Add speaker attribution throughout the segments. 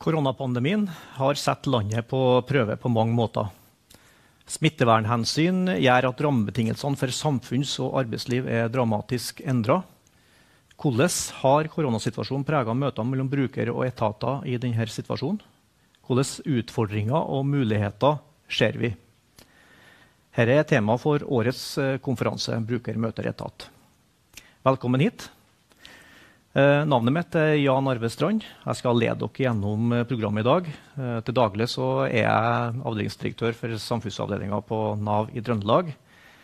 Speaker 1: Koronapandemien har satt landet på prøve på mange måter. Smittevernhensyn gjør at rammebetingelsene for samfunns- og arbeidsliv er dramatisk endret. Hvordan har koronasituasjonen preget møtene mellom brukere og etater i denne situasjonen? Hvilke utfordringer og muligheter ser vi? Dette er tema for årets konferanse Bruker møter etat. Velkommen hit. Navnet mitt er Jan Arve Strand. Jeg skal lede dere gjennom programmet i dag. Til daglig så er jeg avdelingsdirektør for samfunnsavdelingen på NAV i Trøndelag.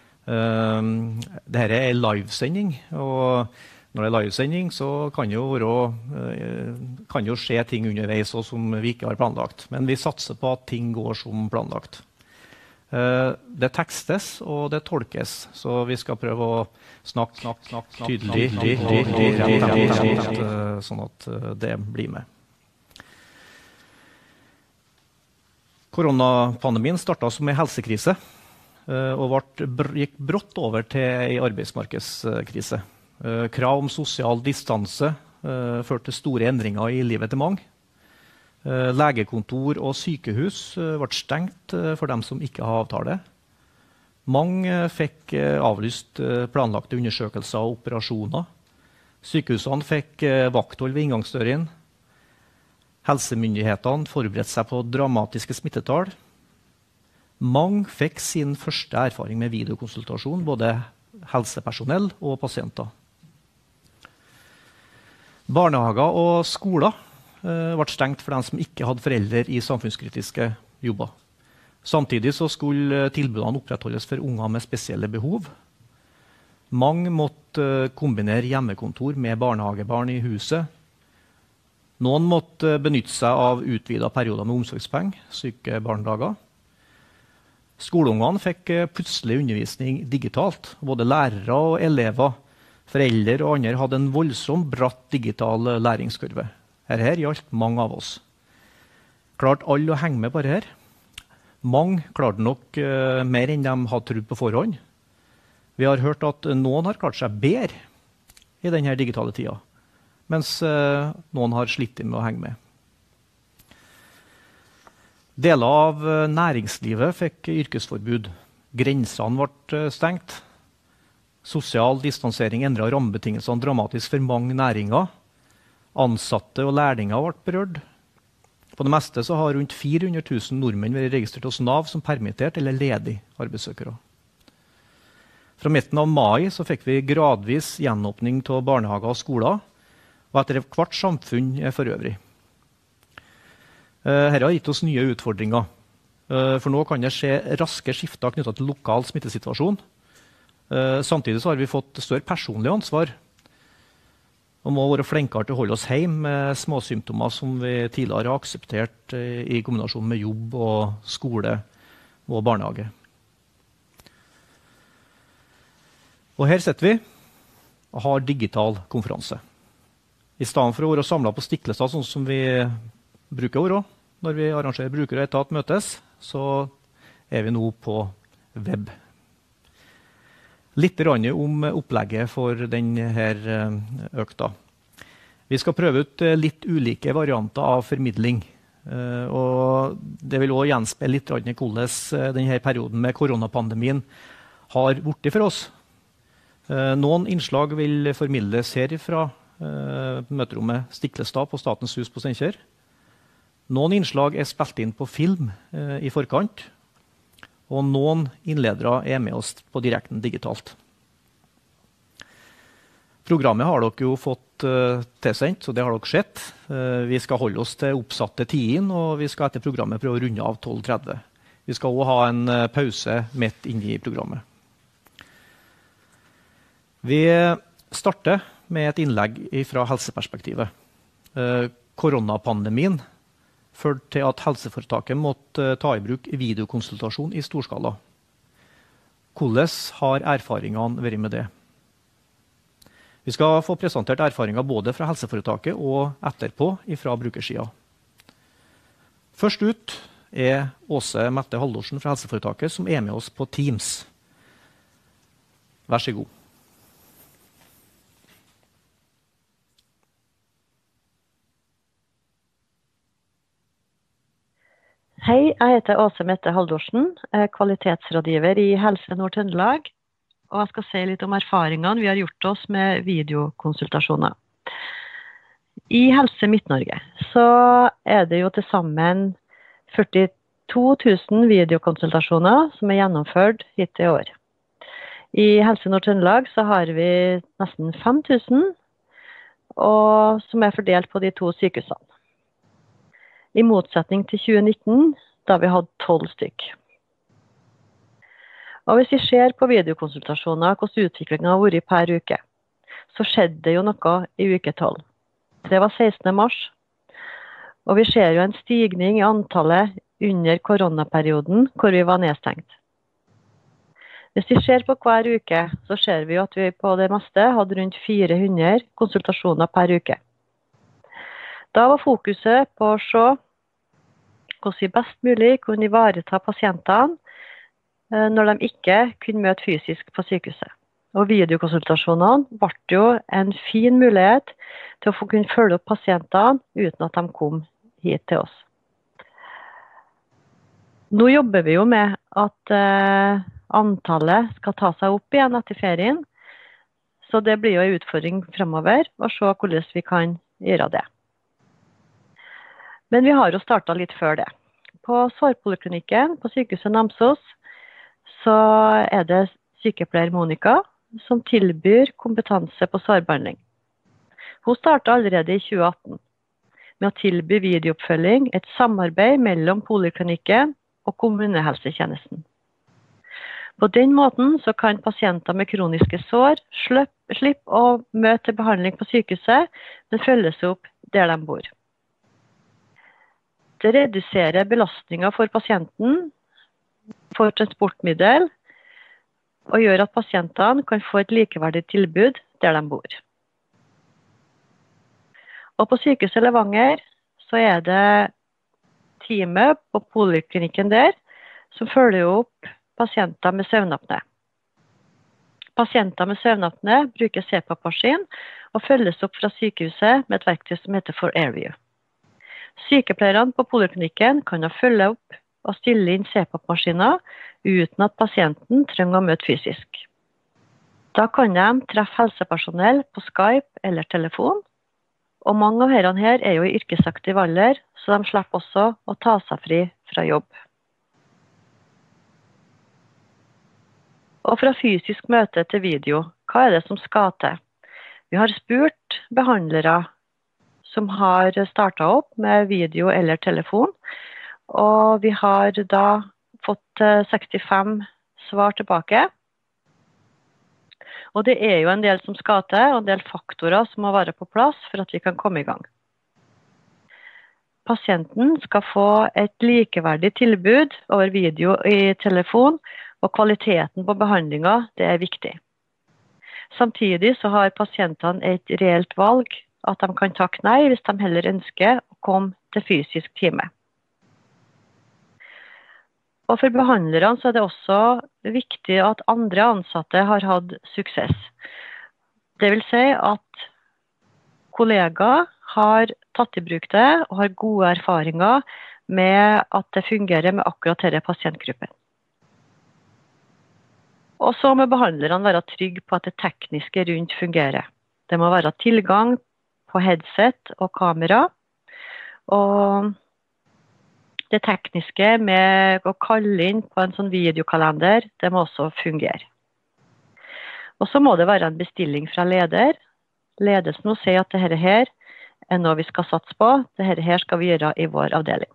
Speaker 1: Dette er livesending, og når det er livesending så kan jo skje ting underveis som vi ikke har planlagt. Men vi satser på at ting går som planlagt. Det tekstes og det tolkes, så vi skal prøve å snakke tydelig sånn at det blir med. Koronapandemien startet som en helsekrise og gikk brått over til en arbeidsmarkedskrise. Krav om sosial distanse førte til store endringer i livet til mange. Legekontor og sykehus ble stengt for dem som ikke har avtale. Mange fikk avlyst planlagte undersøkelser og operasjoner. Sykehusene fikk vakthold ved inngangsdøren. Helsemyndighetene forberedte seg på dramatiske smittetall. Mange fikk sin første erfaring med videokonsultasjon, både helsepersonell og pasienter. Barnehager og skoler ble stengt for dem som ikke hadde foreldre i samfunnskritiske jobber. Samtidig så skulle tilbudene opprettholdes for unger med spesielle behov. Mange måtte kombinere hjemmekontor med barnehagebarn i huset. Noen måtte benytte seg av utvidet perioder med omsorgspenger, syke barnedager. Skoleungene fikk plutselig undervisning digitalt. Både lærere og elever, foreldre og andre hadde en voldsom bratt digital læringskurve. Her gjaldt mange av oss. Klarte alle å henge med på dette? Mange klarte nok mer enn de hadde trodd på forhånd. Vi har hørt at noen har klart seg bedre i denne digitale tida, mens noen har slitt med å henge med. Deler av næringslivet fikk yrkesforbud. Grensene ble stengt. Sosial distansering endret rammebetingelsene dramatisk for mange næringer. Ansatte og lærlinger ble berørt. På det meste så har rundt 400 000 nordmenn vært registrert hos NAV som permittert eller ledig arbeidssøkere. Fra midten av mai så fikk vi gradvis gjenåpning av barnehager og skoler, og etter hvert samfunn for øvrig. Dette har gitt oss nye utfordringer, for nå kan det skje raske skifter knyttet til lokal smittesituasjon. Samtidig så har vi fått større personlig ansvar, og må være flinkere til å holde oss hjemme med småsymptomer som vi tidligere har akseptert i kombinasjon med jobb og skole og barnehage. Og her sitter vi og har digital konferanse. I stedet for å være samlet på Stiklestad, sånn som vi bruker å være når vi arrangerer bruker og etat møtes, så er vi nå på web. Litt om opplegget for denne økta. Vi skal prøve ut litt ulike varianter av formidling. Og det vil også gjenspeile litt hvordan denne perioden med koronapandemien har vært for oss. Noen innslag vil formidles her fra møterommet Stiklestad på Statens hus på Steinkjer. Noen innslag er spilt inn på film i forkant. Og noen innledere er med oss på direkten digitalt. Programmet har dere jo fått tilsendt, så det har dere sett. Vi skal holde oss til oppsatte tiden, og vi skal etter programmet prøve å runde av 12:30. Vi skal også ha en pause midt inne i programmet. Vi starter med et innlegg fra helseperspektivet. Koronapandemien førte til at helseforetaket måtte ta i bruk videokonsultasjon i storskala. Hvordan har erfaringene vært med det? Vi skal få presentert erfaringer både fra helseforetaket og etterpå fra brukersiden. Først ut er Åse Mette Haldorsen fra helseforetaket, som er med oss på Teams. Vær så god.
Speaker 2: Hei, jeg heter Åse Mette Haldorsen, kvalitetsrådgiver i Helse Nord-Trøndelag, og jeg skal si litt om erfaringene vi har gjort oss med videokonsultasjoner. I Helse Midt-Norge så det jo til sammen 42 000 videokonsultasjoner som gjennomført hittil i år. I Helse Nord-Trøndelag så har vi nesten 5 000, og som fordelt på de 2 sykehusene. I motsetning til 2019, da vi hadde 12 stykk. Og hvis vi ser på videokonsultasjoner, hvordan utviklingen har vært per uke, så skjedde det jo noe i uke 12. Det var 16. mars, og vi ser jo en stigning i antallet under koronaperioden, hvor vi var nedstengt. Hvis vi ser på hver uke, så ser vi jo at vi på det meste hadde rundt 400 konsultasjoner per uke. Da var fokuset på å se hvordan vi best mulig kunne ivareta pasientene når de ikke kunne møte fysisk på sykehuset. Og videokonsultasjonene ble jo en fin mulighet til å kunne følge opp pasientene uten at de kom hit til oss. Nå jobber vi jo med at antallet skal ta seg opp igjen etter ferien, så det blir jo en utfordring fremover å se hvordan vi kan gjøre det. Men vi har jo startet litt før det. På sårpoliklinikken på sykehuset Namsos så det sykepleier Monica som tilbyr kompetanse på sårbehandling. Hun startet allerede i 2018 med å tilby videooppfølging, et samarbeid mellom poliklinikken og kommunehelsetjenesten. På den måten så kan pasienter med kroniske sår slippe å møte behandling på sykehuset, men følges opp der de bor. Det reduserer belastningen for pasienten, for transportmiddel, og gjør at pasientene kan få et likeverdig tilbud der de bor. Og på sykehuset Levanger så det teamet på poliklinikken der som følger opp pasienter med søvnapné. Pasienter med søvnapné bruker CPAP-maskin og følges opp fra sykehuset med et verktøy som heter For Airview. Sykepleierne på poliklinikken kan følge opp og stille inn CPAP-maskiner uten at pasienten trenger å møte fysisk. Da kan de treffe helsepersonell på Skype eller telefon, og mange av herrene her jo i yrkesaktiv alder, så de slipper også å ta seg fri fra jobb. Og fra fysisk møte til video, hva det som skal til? Vi har spurt behandlere som har startet opp med video eller telefon, og vi har da fått 65 svar tilbake. Og det jo en del som skal til, og en del faktorer som må være på plass for at vi kan komme i gang. Pasienten skal få et likeverdig tilbud over video i telefon, og kvaliteten på behandlingen, det viktig. Samtidig så har pasientene et reelt valg, at de kan takke nei hvis de heller ønsker å komme til fysisk time. Og for behandlerne så det også viktig at andre ansatte har hatt suksess. Det vil si at kollegaer har tatt i bruk det og har gode erfaringer med at det fungerer med akkurat denne pasientgruppen. Og så må behandlerne være trygge på at det tekniske rundt fungerer. Det må være tilgang på headset og kamera, og det tekniske med å kalle inn på en sånn videokalender, det må også fungere. Og så må det være en bestilling fra leder. Ledelsen må si at dette her noe vi skal satse på, dette her skal vi gjøre i vår avdeling.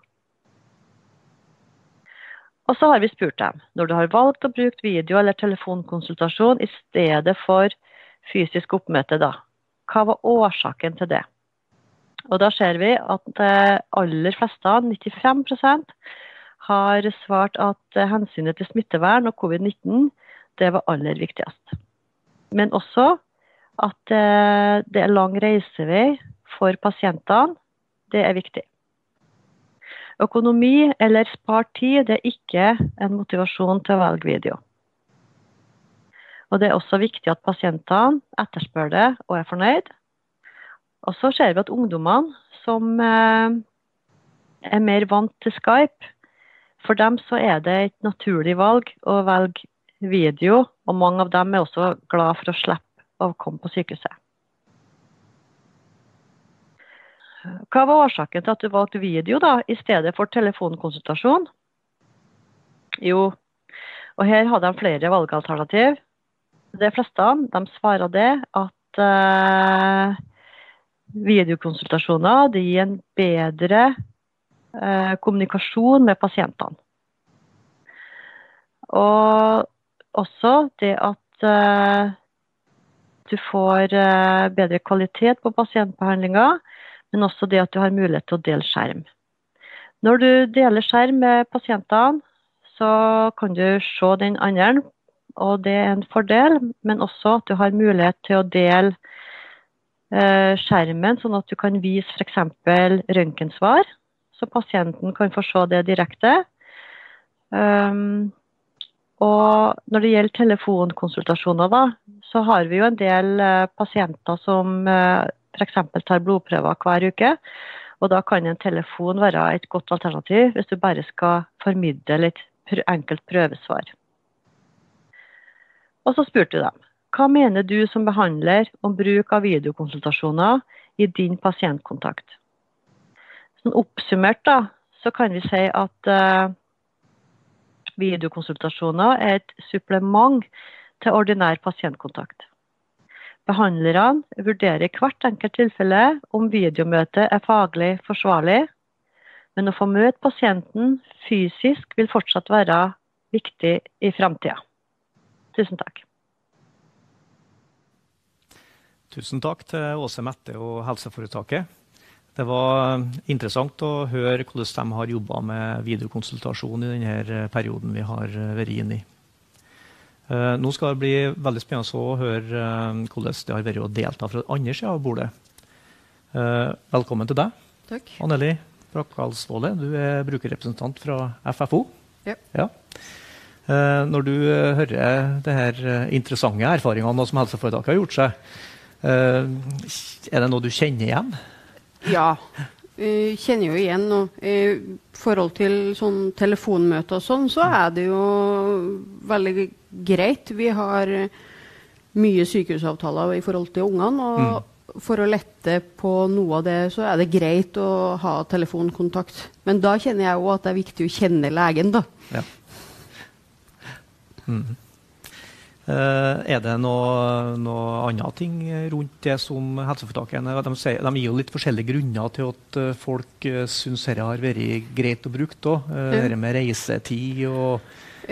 Speaker 2: Og så har vi spurt dem, når du har valgt å bruke video- eller telefonkonsultasjon i stedet for fysisk oppmøte da, hva var årsaken til det? Og da ser vi at aller fleste, 95%, har svart at hensynet til smittevern og covid-19, det var aller viktigst. Men også at det lang reisevei for pasientene, det viktig. Økonomi eller spart tid, det ikke en motivasjon til å velge video. Og det også viktig at pasientene etterspør det og fornøyd. Og så ser vi at ungdommene som mer vant til Skype, For dem så det et naturlig valg å velge video, og mange av dem også glad for å slippe å komme på sykehuset. Hva var årsaken til at du valgte video da, I stedet for telefonkonsultasjon? Jo, og her hadde de flere valgalternativ. De fleste de svarer det at videokonsultasjoner det gir en bedre kommunikasjon med pasientene. Og også det at du får bedre kvalitet på pasientbehandlingen, men også det at du har mulighet til å dele skjerm. Når du deler skjerm med pasientene, så kan du se den andre, og det en fordel, men også at du har mulighet til å dele skjermen, sånn at du kan vise for eksempel røntgensvar, så pasienten kan få se det direkte. Og når det gjelder telefonkonsultasjoner da, så har vi jo en del pasienter som for eksempel tar blodprøver hver uke, og da kan en telefon være et godt alternativ hvis du bare skal formidle et enkelt prøvesvar. Og så spurte du dem, hva mener du som behandler om bruk av videokonsultasjoner I din pasientkontakt? Sånn oppsummert da, så kan vi si at videokonsultasjoner et supplement til ordinær pasientkontakt. Behandlerne vurderer hvert enkelt tilfelle om videomøtet faglig forsvarlig, men å få møte pasienten fysisk vil fortsatt være viktig I fremtiden. Tusen takk.
Speaker 1: Tusen takk til Åse Mette og Helseforetaket. Det var interessant å høre hvordan de har jobbet med videokonsultasjon I denne perioden vi har vært inne I. Nå skal det bli veldig spennende å høre hvordan det har vært å delta fra andre siden av bordet. Velkommen til deg.
Speaker 3: Takk.
Speaker 1: Anneli Brakkalsvåle, du brukerrepresentant fra FFO.
Speaker 3: Ja.
Speaker 1: Ja. Når du hører det her interessante erfaringene som Helseforetaket har gjort seg, det noe du kjenner igjen?
Speaker 3: Ja, jeg kjenner jo igjen nå. I forhold til sånn telefonmøter og sånn, så det jo veldig greit. Vi har mye sykehusavtaler I forhold til ungene, og for å lette på noe av det, så det greit å ha telefonkontakt. Men da kjenner jeg jo at det viktig å kjenne legen da.
Speaker 1: Ja. Det noe annet ting rundt det som helseforetaket de gir jo litt forskjellige grunner til at folk synes det har vært greit å bruke det med reisetid og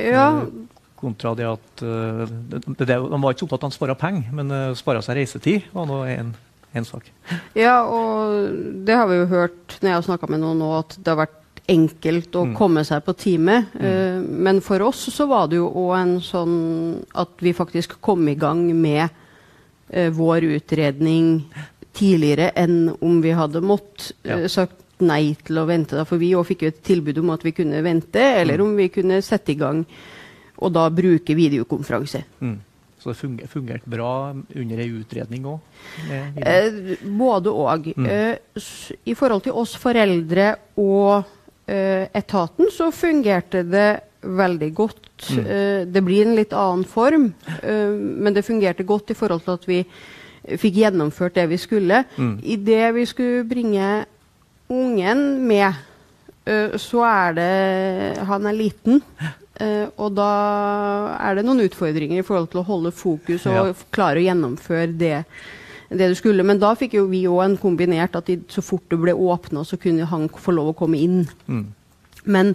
Speaker 1: kontra det at de var ikke så opptatt av å spare penger, men spare seg reisetid var nå en sak.
Speaker 3: Ja, og det har vi jo hørt når jeg har snakket med noen nå, at det har vært enkelt å komme seg på time. Men for oss så var det jo også en sånn at vi faktisk kom I gang med vår utredning tidligere enn om vi hadde sagt nei til å vente. Da, for vi også fikk jo et tilbud om at vi kunne vente, eller om vi kunne sette I gang og da bruke videokonferanse.
Speaker 1: Så det fungerte bra under en utredning også?
Speaker 3: Både og. I forhold til oss foreldre og etaten så fungerte det veldig godt. Det blir en litt annen form, men det fungerte godt I forhold til at vi fikk gjennomført det vi skulle. I det vi skulle bringe ungen med, så det, han liten, og da det noen utfordringer I forhold til å holde fokus og klare å gjennomføre det du skulle. Men da fikk jo vi også en kombinert at så fort det ble åpnet, så kunne han få lov å komme inn. Men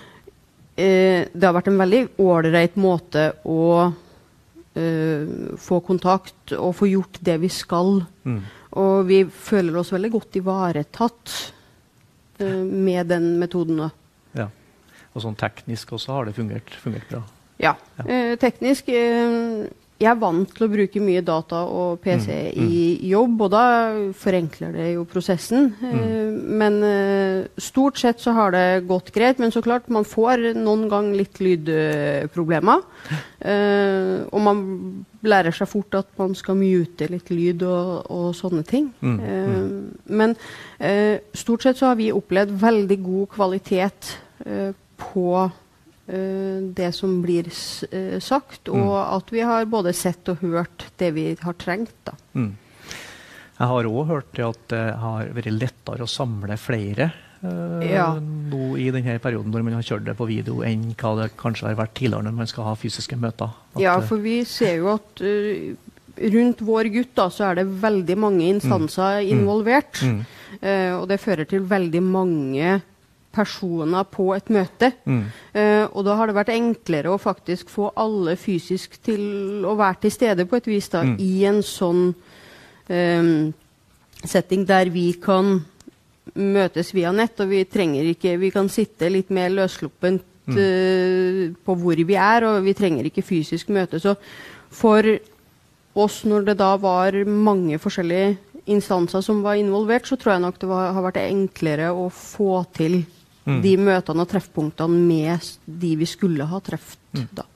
Speaker 3: det har vært en veldig ordentlig måte å få kontakt og få gjort det vi skal. Og vi føler oss veldig godt ivaretatt med den metoden.
Speaker 1: Ja, og sånn teknisk også har det fungert bra.
Speaker 3: Ja, teknisk jeg vant til å bruke mye data og PC I jobb, og da forenkler det jo prosessen. Men stort sett så har det gått greit, men så klart man får noen gang litt lydproblemer. Og man lærer seg fort at man skal mute litt lyd og sånne ting. Men stort sett så har vi opplevd veldig god kvalitet på det som blir sagt, og at vi har både sett og hørt det vi har trengt. Da.
Speaker 1: Jeg har også hørt det at det har vært lettere å samle flere nå i denne perioden når man har kjørt det på video enn hva det kanskje har vært tidligere når man skal ha fysiske møter.
Speaker 3: Ja, for vi ser jo at rundt vår gutt da, så er det veldig mange instanser involvert, og det fører til veldig mange personer på et møte. Og da har det vært enklere å faktisk få alle fysisk til å være til stede på et vis da, i en sånn setting der vi kan møtes via nett, og vi trenger ikke, vi kan sitte litt mer løssluppent på hvor vi er, og vi trenger ikke fysisk møte. Så for oss, når det da var mange forskjellige instanser som var involvert, så tror jeg nok det har vært enklere å få til de møtene og treffpunktene med de vi skulle ha treffet da.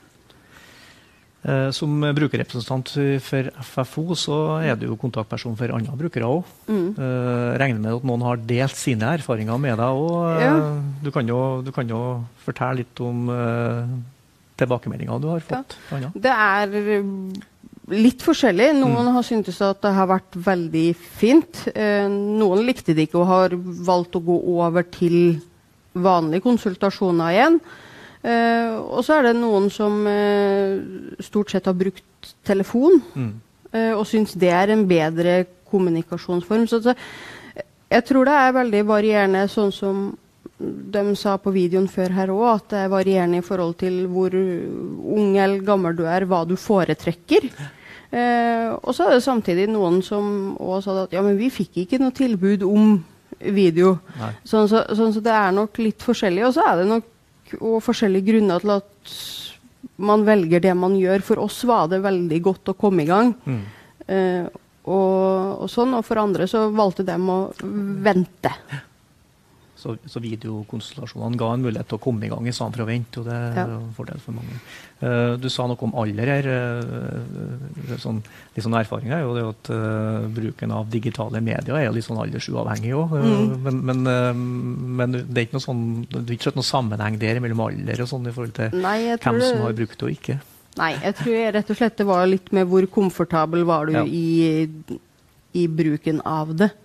Speaker 1: Som brukerrepresentant for FFO så er du jo kontaktperson for andre brukere også. Regner med at noen har delt sine erfaringer med deg og du kan jo fortelle litt om tilbakemeldinger du har fått.
Speaker 3: Ja. Det er litt forskjellig. Noen har syntes at det har vært veldig fint. Noen likte det ikke og har valgt å gå over til vanlige konsultasjoner igjen. Og så er det noen som stort sett har brukt telefon og synes det er en bedre kommunikasjonsform. Så jeg tror det er veldig varierende, sånn som de sa på videoen før her også, at det er varierende i forhold til hvor ung eller gammel du er, hva du foretrekker. Og så er det samtidig noen som også sa at ja, men vi fikk ikke noe tilbud om video. Sånn så det er nok litt forskjellig, og så er det nok og forskjellige grunner til at man velger det man gjør. For oss var det veldig godt å komme i gang. Og sånn, og for andre så valgte de å vente.
Speaker 1: Så videokonsultasjonene ga en mulighet til å komme i gang i stedet for å vente, og det er en fordel for mange. Du sa noe om alder her. Litt sånn erfaring er jo det at bruken av digitale medier er jo litt sånn aldersuavhengig også. Men det er ikke noe sånn, du har ikke sett noe sammenheng der mellom alder og sånn i forhold til hvem som har brukt det og ikke.
Speaker 3: Nei, jeg tror rett og slett det var litt med hvor komfortabel var du i bruken av det.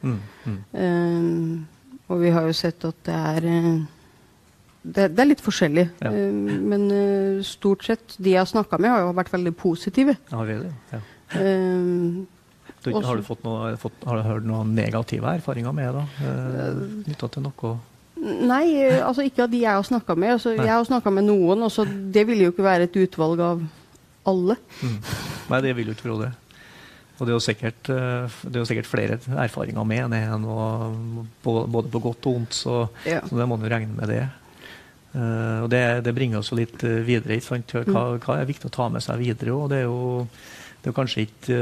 Speaker 3: Og vi har jo sett at det er litt forskjellig, men stort sett de jeg har snakket med har jo vært veldig positive.
Speaker 1: Ja, det ja. Har du hørt noen negative erfaringer med da, knyttet til noe?
Speaker 3: Nei, altså ikke av de jeg har snakket med. Altså, jeg har snakket med noen, og så det vil jo ikke være et utvalg av alle.
Speaker 1: Nei, det vil jo ikke tro det. Og det er jo sikkert flere erfaringer med enn både på godt og ondt, så det må du regne med det. Og det bringer oss jo litt videre, ikke sant? Hva er viktig å ta med seg videre, og det er jo kanskje ikke,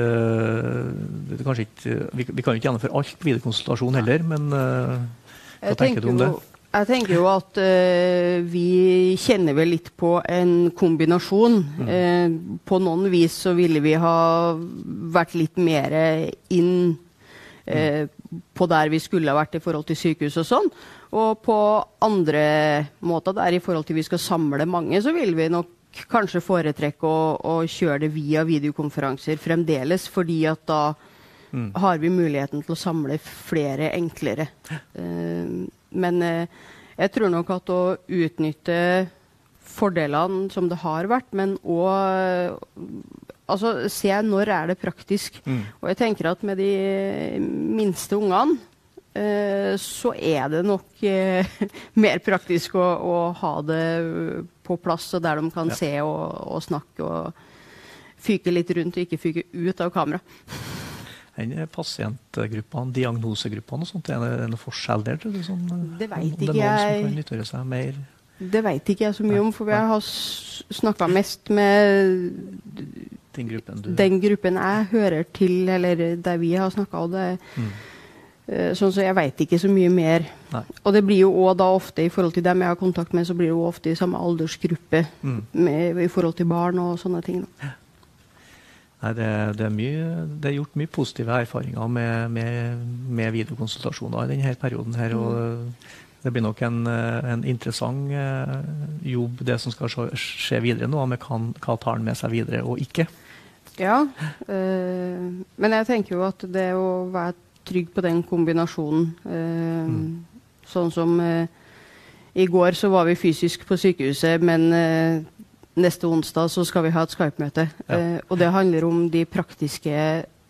Speaker 1: vi kan jo ikke gjennomføre alt videokonsultasjon heller, men hva tenker du om det?
Speaker 3: Jeg tenker jo at vi kjenner vel litt på en kombinasjon. På noen vis så ville vi ha vært litt mer inn på der vi skulle ha vært i forhold til sykehus og sånn. Og på andre måter der i forhold til vi skal samle mange, så vil vi nok kanskje foretrekke å kjøre det via videokonferanser fremdeles, fordi at da har vi muligheten til å samle flere enklere. Men jeg tror nok at å utnytte fordelene som det har vært, men også se når er det praktisk. Og jeg tenker at med de minste ungene, så er det nok mer praktisk å ha det på plass, og der de kan se og snakke og fyke litt rundt og ikke fyke ut av kamera.
Speaker 1: Pasientgruppene, diagnosegruppene og sånt, er det noe forskjell der? Sånn,
Speaker 3: det vet ikke
Speaker 1: jeg. Det er noen som kan nyttere seg mer?
Speaker 3: Det vet ikke jeg så mye om, for jeg har snakket mest med den gruppen jeg hører til, eller der vi har snakket om det. Sånn så jeg vet ikke så mye mer. Nei. Og det blir jo også da ofte, i forhold til dem jeg har kontakt med, så blir det jo ofte i samme aldersgruppe i forhold til barn og sånne ting.
Speaker 1: Nei, det er gjort mye positive erfaringer med videokonsultasjoner i denne perioden her, og Det blir nok en interessant jobb, det som skal skje videre nå, med hva tar han med seg videre og ikke.
Speaker 3: Ja, men jeg tenker jo at det å være trygg på den kombinasjonen, sånn som i går så var vi fysisk på sykehuset, men neste onsdag så skal vi ha et Skype-møte. Og det handler om de praktiske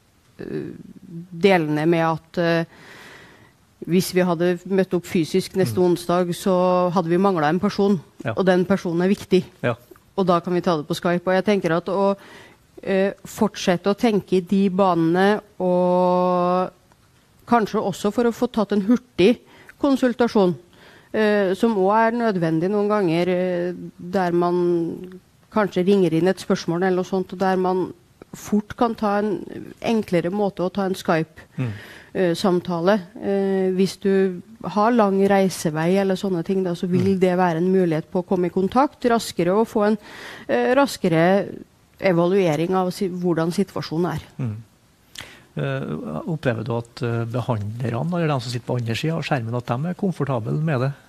Speaker 3: delene med at hvis vi hadde møtt opp fysisk neste onsdag, så hadde vi manglet en person, og den personen er viktig. Og da kan vi ta det på Skype. Og jeg tenker at å fortsette å tenke i de banene, og kanskje også for å få tatt en hurtig konsultasjon, som også er nødvendig noen ganger, der man kanskje ringer inn et spørsmål eller noe sånt, og der man fort kan ta en enklere måte å ta en Skype-samtale. Hvis du har lang reisevei eller sånne ting, da, så vil det være en mulighet på å komme i kontakt raskere og få en raskere evaluering av hvordan situasjonen er.
Speaker 1: Opplever du at behandlerne, eller de som sitter på andre siden av skjermen, at de er komfortable med det?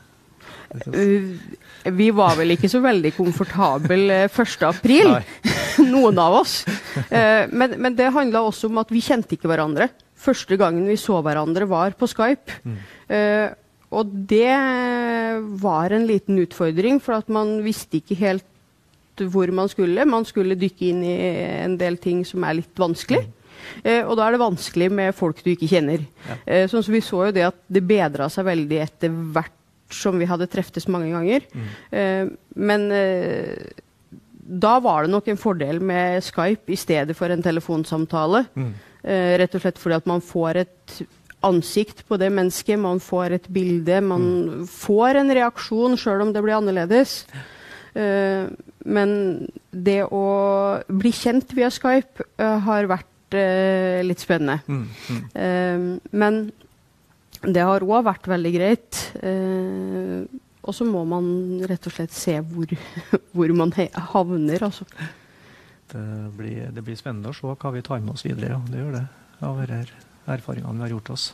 Speaker 3: Vi var vel ikke så veldig komfortable 1. april, noen av oss. Men det handlet også om at vi kjente ikke hverandre. Første gangen vi så hverandre var på Skype. Og det var en liten utfordring, for at man visste ikke helt hvor man skulle. Man skulle dykke inn i en del ting som er litt vanskelig. Og da er det vanskelig med folk du ikke kjenner. Sånn som vi så jo det at det bedret seg veldig etter hvert som vi hadde treftes mange ganger. Men da var det nok en fordel med Skype i stedet for en telefonsamtale. Rett og slett fordi at man får et ansikt på det mennesket, man får et bilde, man får en reaksjon selv om det blir annerledes. Men det å bli kjent via Skype har vært litt spennende. Men det har også vært veldig greit. Og så må man rett og slett se hvor man havner. Altså.
Speaker 1: Det blir spennende å se hva vi tar med oss videre. Ja. Det gjør det, av erfaringene vi har gjort oss.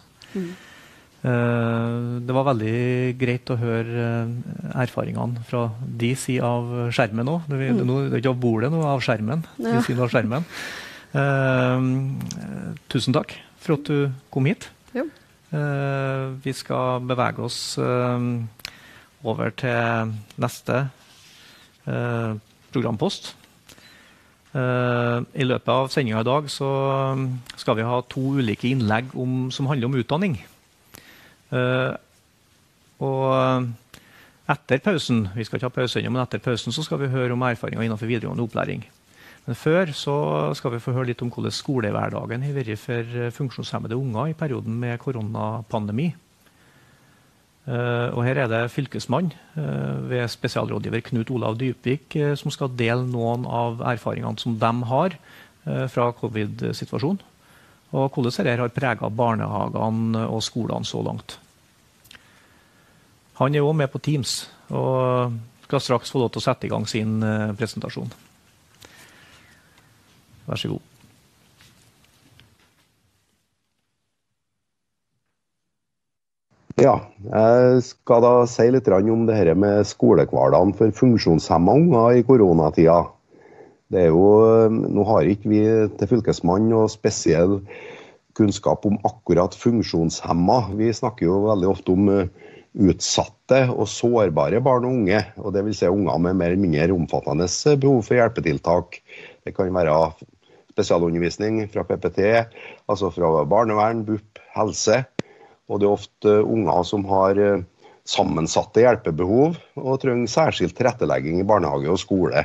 Speaker 1: Det var veldig greit å høre erfaringene fra de siden av skjermen nå. Det er ikke av bordet nå, av skjermen. De siden av skjermen. Tusen takk for at du kom hit. Vi skal bevege oss over til neste programpost. I løpet av sendingen i dag så skal vi ha 2 ulike innlegg som handler om utdanning. Og etter pausen, vi skal ikke ha pause ennå, men etter pausen så skal vi høre om erfaringer innenfor videregående opplæring. Men før så skal vi få høre litt om hvordan skolehverdagen har vært for funksjonshemmede unger i perioden med koronapandemi. Og her er det fylkesmann ved spesialrådgiver Knut Olav Dypvik som skal dele noen av erfaringene som de har fra covid-situasjonen, og hvordan dette har preget barnehagene og skolene så langt. Han er også med på Teams, og skal straks få lov til å sette i gang sin presentasjon. Vær så god.
Speaker 4: Ja, jeg skal da si litt om det her med skolehverdagen for funksjonshemmede unger i koronatida. Det er jo, nå har ikke vi til fylkesmannen noe spesiell kunnskap om akkurat funksjonshemmede. Vi snakker jo veldig ofte om utsatte og sårbare barn og unge, og det vil si unger med mer eller mindre omfattende behov for hjelpetiltak. Det kan være spesialundervisning fra PPT, altså fra barnevern, BUP, helse, og det er ofte unger som har sammensatte hjelpebehov og trenger særskilt tilrettelegging i barnehage og skole.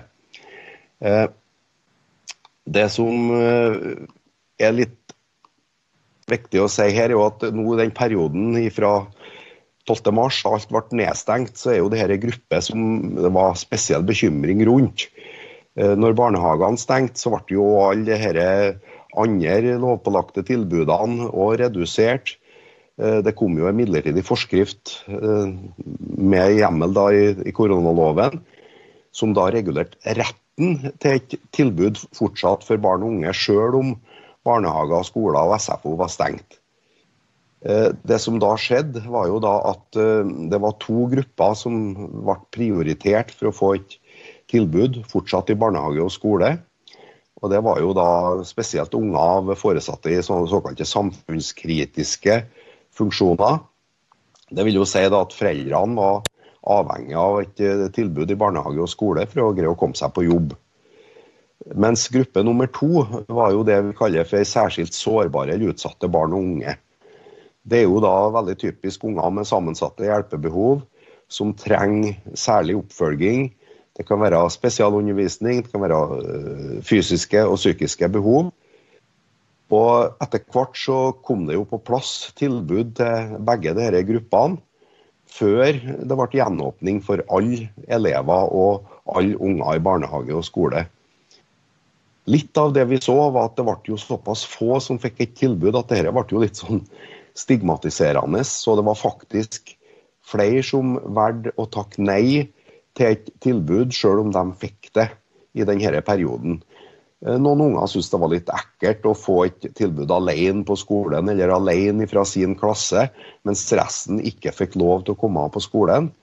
Speaker 4: Det som er litt viktig å si her er jo at nå i den perioden fra 12. mars alt ble nedstengt, så er jo det her en gruppe som det var spesiell bekymring rundt. Når barnehagene stengte, så ble jo alle de her andre lovpålagte tilbudene og redusert. Det kom jo en midlertidig forskrift med hjemmel da i koronaloven, som da regulerte retten til et tilbud fortsatt for barn og unge, selv om barnehager, skoler og SFO var stengt. Det som da skjedde var jo da at det var 2 grupper som ble prioritert for å få et tilbud fortsatt i barnehage og skole. Og det var jo da spesielt unger av foresatte i såkalte samfunnskritiske funksjoner. Det vil jo si da at foreldrene var avhengig av et tilbud i barnehage og skole for å greie å komme seg på jobb. Mens gruppe nummer 2 var jo det vi kaller for særskilt sårbare eller utsatte barn og unge. Det er jo da veldig typisk unger med sammensatte hjelpebehov som trenger særlig oppfølging. Det kan være spesialundervisning, det kan være fysiske og psykiske behov. Og etter hvert så kom det jo på plass tilbud til begge disse gruppene, før det ble gjenåpning for alle elever og alle unger i barnehage og skole. Litt av det vi så var at det ble jo såpass få som fikk et tilbud, at dette ble jo litt sånn stigmatiserende, så det var faktisk flere som valgte å takke nei til et tilbud, selv om de fikk det i denne perioden. Noen unger synes det var litt ekkelt å få et tilbud alene på skolen, eller alene fra sin klasse, mens resten ikke fikk lov til å komme på skolen.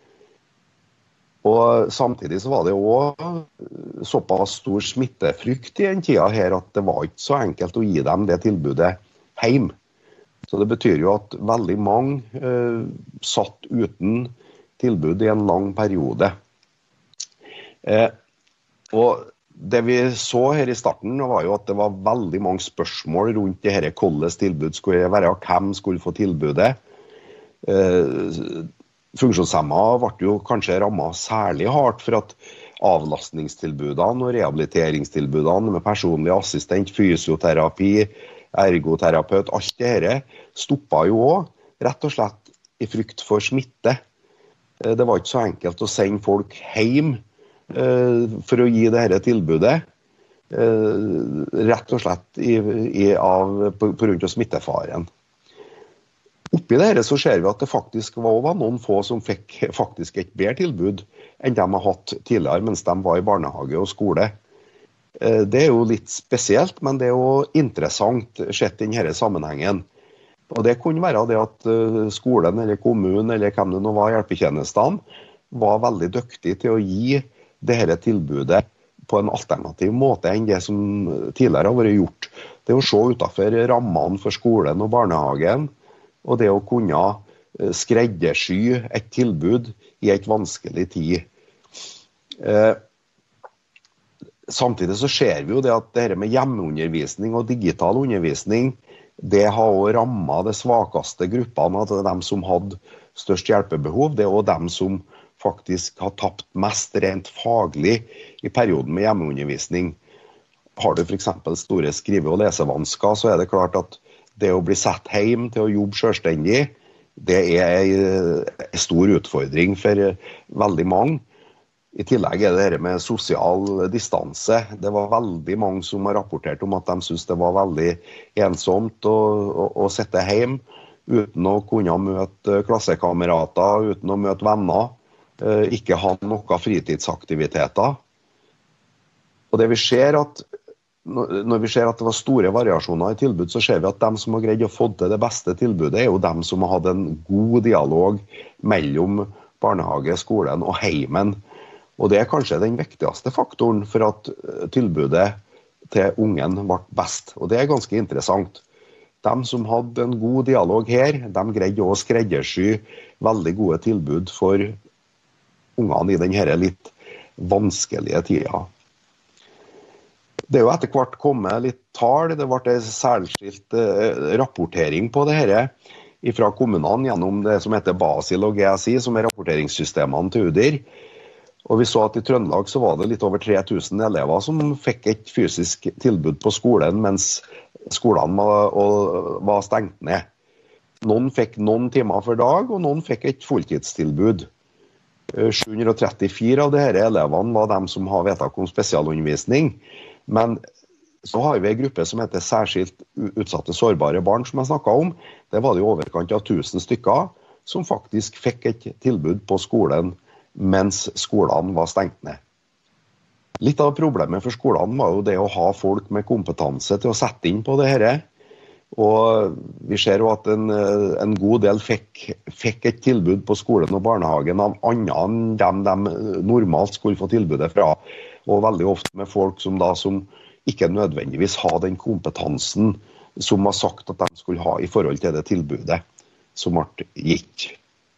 Speaker 4: Og samtidig så var det også såpass stor smittefrykt i en tida her, at det var ikke så enkelt å gi dem det tilbudet hjem. Så det betyr jo at veldig mange satt uten tilbud i en lang periode. Og det vi så her i starten var jo at det var veldig mange spørsmål rundt det her hvordan tilbud skulle være, og hvem skulle få tilbudet. Funksjonshemmede ble jo kanskje rammet særlig hardt for at avlastningstilbudene og rehabiliteringstilbudene med personlig assistent, fysioterapi, ergoterapeut, alt det her stoppet jo også, rett og slett i frykt for smitte. Det var ikke så enkelt å sende folk hjem for å gi det her tilbudet, rett og slett på grunn av smittefaren. Oppi det her så ser vi at det faktisk var noen få som fikk faktisk et bedre tilbud enn de har hatt tidligere mens de var i barnehage og skole. Det er jo litt spesielt, men det er jo interessant sett i denne sammenhengen. Og det kunne være det at skolen eller kommunen eller hvem det nå var, hjelpetjenestene, var veldig dyktige til å gi dette tilbudet på en alternativ måte enn det som tidligere har vært gjort. Det å se utenfor rammene for skolen og barnehagen, og det å kunne skreddersy et tilbud i et vanskelig tid. Samtidig så ser vi jo det at dette med hjemmeundervisning og digital undervisning, det har også rammet de svakeste gruppene, at det er dem som hadde størst hjelpebehov. Det er også dem som faktisk har tapt mest rent faglig i perioden med hjemmeundervisning. Har du for eksempel store skrive- og lesevansker, så er det klart at det å bli satt hjem til å jobbe selvstendig, det er en stor utfordring for veldig mange. I tillegg er det dette med sosial distanse. Det var veldig mange som har rapportert om at de synes det var veldig ensomt å sitte hjem uten å kunne møte klassekamerater, uten å møte venner, ikke ha noen fritidsaktiviteter. Og det vi ser at når vi ser at det var store variasjoner i tilbud, så ser vi at de som har greid å få til det beste tilbudet, er jo de som har hatt en god dialog mellom barnehage, skolen og heimen. Og det er kanskje den viktigste faktoren for at tilbudet til ungen ble best. Og det er ganske interessant. De som hadde en god dialog her, de greide å skreddersy veldig gode tilbud for ungene i denne litt vanskelige tida. Det er jo etter hvert kommet litt tall. Det ble en særskilt rapportering på det her fra kommunene gjennom det som heter BASIL og GSI, som er rapporteringssystemene til UDIR. Og vi så at i Trøndelag så var det litt over 3000 elever som fikk et fysisk tilbud på skolen mens skolene var stengt ned. Noen fikk noen timer for dag, og noen fikk et fulltidstilbud. 734 av disse elevene var de som har vedtak om spesialundervisning. Men så har vi en gruppe som heter særskilt utsatte sårbare barn, som jeg snakket om. Det var det i overkant av 1000 stykker som faktisk fikk et tilbud på skolen mens skolene var stengt ned. Litt av problemet for skolene var jo det å ha folk med kompetanse til å sette inn på det her. Og vi ser jo at en god del fikk et tilbud på skolen og barnehagen av andre enn dem de normalt skulle få tilbudet fra. Og veldig ofte med folk som ikke nødvendigvis har den kompetansen som har sagt at de skulle ha i forhold til det tilbudet som ble gitt.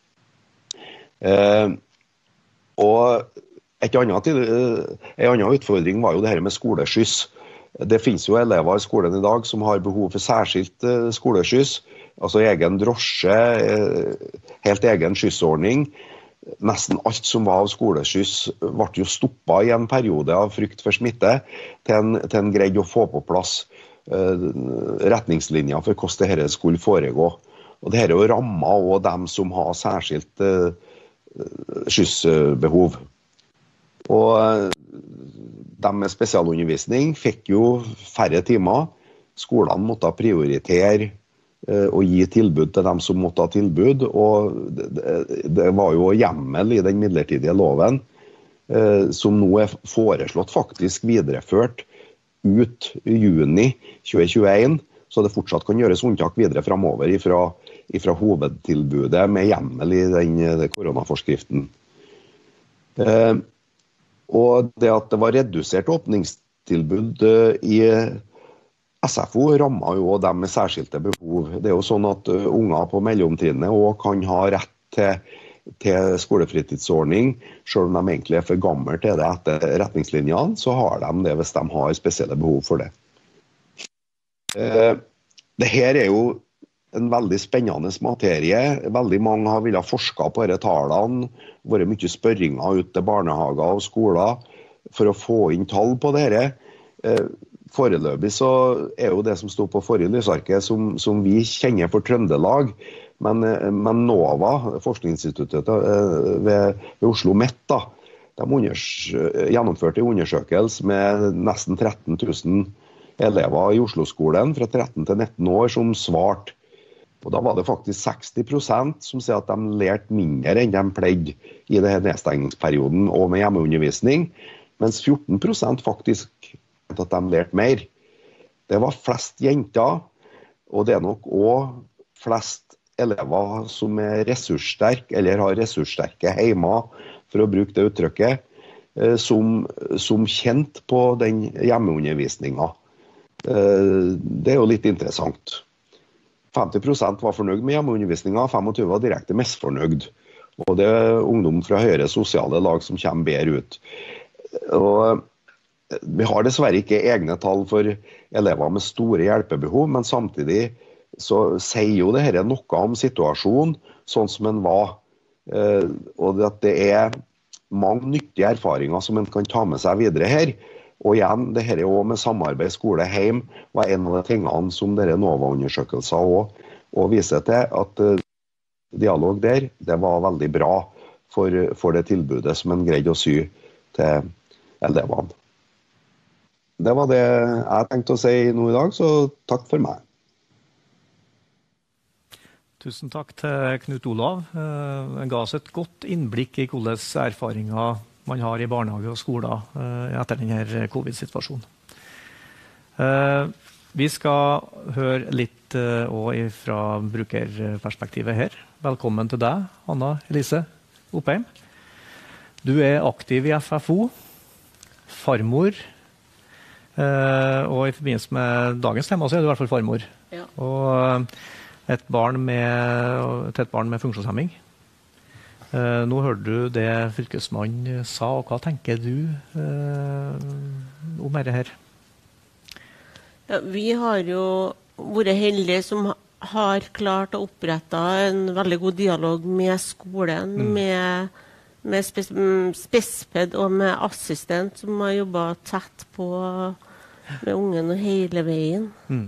Speaker 4: Og en annen utfordring var jo det her med skoleskyss. Det finnes jo elever i skolen i dag som har behov for særskilt skoleskyss, altså egen drosje, helt egen skyssordning. Nesten alt som var av skoleskyss ble jo stoppet i en periode av frykt for smitte, til en greide å få på plass retningslinjer for hvordan dette skulle foregå. Og dette rammer også dem som har særskilt skyssbehov. Og de med spesialundervisning fikk jo færre timer. Skolene måtte prioritere og gi tilbud til dem som måtte ha tilbud. Og det var jo hjemmel i den midlertidige loven som nå foreslått faktisk videreført ut i juni 2021, så det fortsatt kan gjøres unntak videre fremover fra hovedtilbudet med hjemmel i den koronaforskriften. Og det at det var redusert åpningstilbud i SFO rammer jo dem med særskilte behov. Det er jo sånn at unger på mellomtrinnet også kan ha rett til skolefritidsordning, selv om de egentlig er for gamle til det etter retningslinjene, så har de det hvis de har spesielle behov for det. Det her er jo en veldig spennende materie. Veldig mange har villet forske på disse tallene, vært mye spørringer ut til barnehager og skoler for å få inn tall på dette. Foreløpig så er jo det som stod på forrige lysarket som vi kjenner for Trøndelag, men NOVA, forskningsinstituttet ved Oslo Met, de gjennomførte en undersøkelse med nesten 13 000 elever i Oslo-skolen fra 13 til 19 år som svarte. Og da var det faktisk 60% som sier at de lærte mindre enn de pleide i denne nedstengingsperioden og med hjemmeundervisning, mens 14% faktisk at de lærte mer. Det var flest jenter, og det er nok også flest elever som er ressurssterke, eller har ressurssterke hjemme, for å bruke det uttrykket, som kjent på den hjemmeundervisningen. Det er jo litt interessant. 50% var fornøyd med hjemmeundervisningen, 25% var direkte misfornøyd. Og det er ungdom fra høyere sosiale lag som kommer bedre ut. Og vi har dessverre ikke egne tall for elever med store hjelpebehov, men samtidig så sier jo det her noe om situasjonen, sånn som den var. Og at det er mange nyttige erfaringer som man kan ta med seg videre her. Og igjen, det her er også med samarbeid skole-hjem, var en av de tingene som dere NOVA-undersøkelser også viser til, at dialog der, det var veldig bra for det tilbudet som man greide å sy til elevene. Det var det jeg tenkte å si nå i dag, så takk for meg.
Speaker 1: Tusen takk til Knut Olav. Han ga oss et godt innblikk i hvordan erfaringer man har i barnehage og skoler etter denne covid-situasjonen. Vi skal høre litt også fra brukerperspektivet her. Velkommen til deg, Anna Elise Oppheim. Du er aktiv i FFO, farmor, og i forbindelse med dagens tema så er du i hvert fall farmor.
Speaker 5: Ja.
Speaker 1: Og et barn med funksjonshemming. Nå hørte du det fylkesmannen sa, og hva tenker du om dette her?
Speaker 5: Ja, vi har jo vært heldige som har klart å opprette en veldig god dialog med skolen, med spesped og med assistent som har jobbet tett på med ungen hele veien.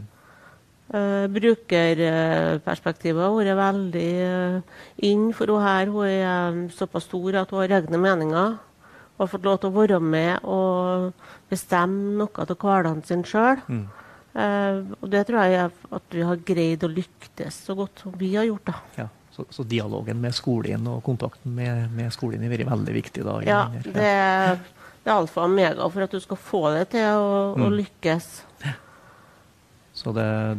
Speaker 5: Brukerperspektivet har vært veldig inn for henne her. Hun er såpass stor at hun har egne meninger og har fått lov til å være med og bestemme noe av hverdagen sin selv. Og det tror jeg at vi har greid å lykkes så godt som vi har gjort da.
Speaker 1: Ja, så dialogen med skolen og kontakten med skolen er veldig viktig da?
Speaker 5: Ja, det er alfa og omega for at du skal få det til å lykkes.
Speaker 1: Så og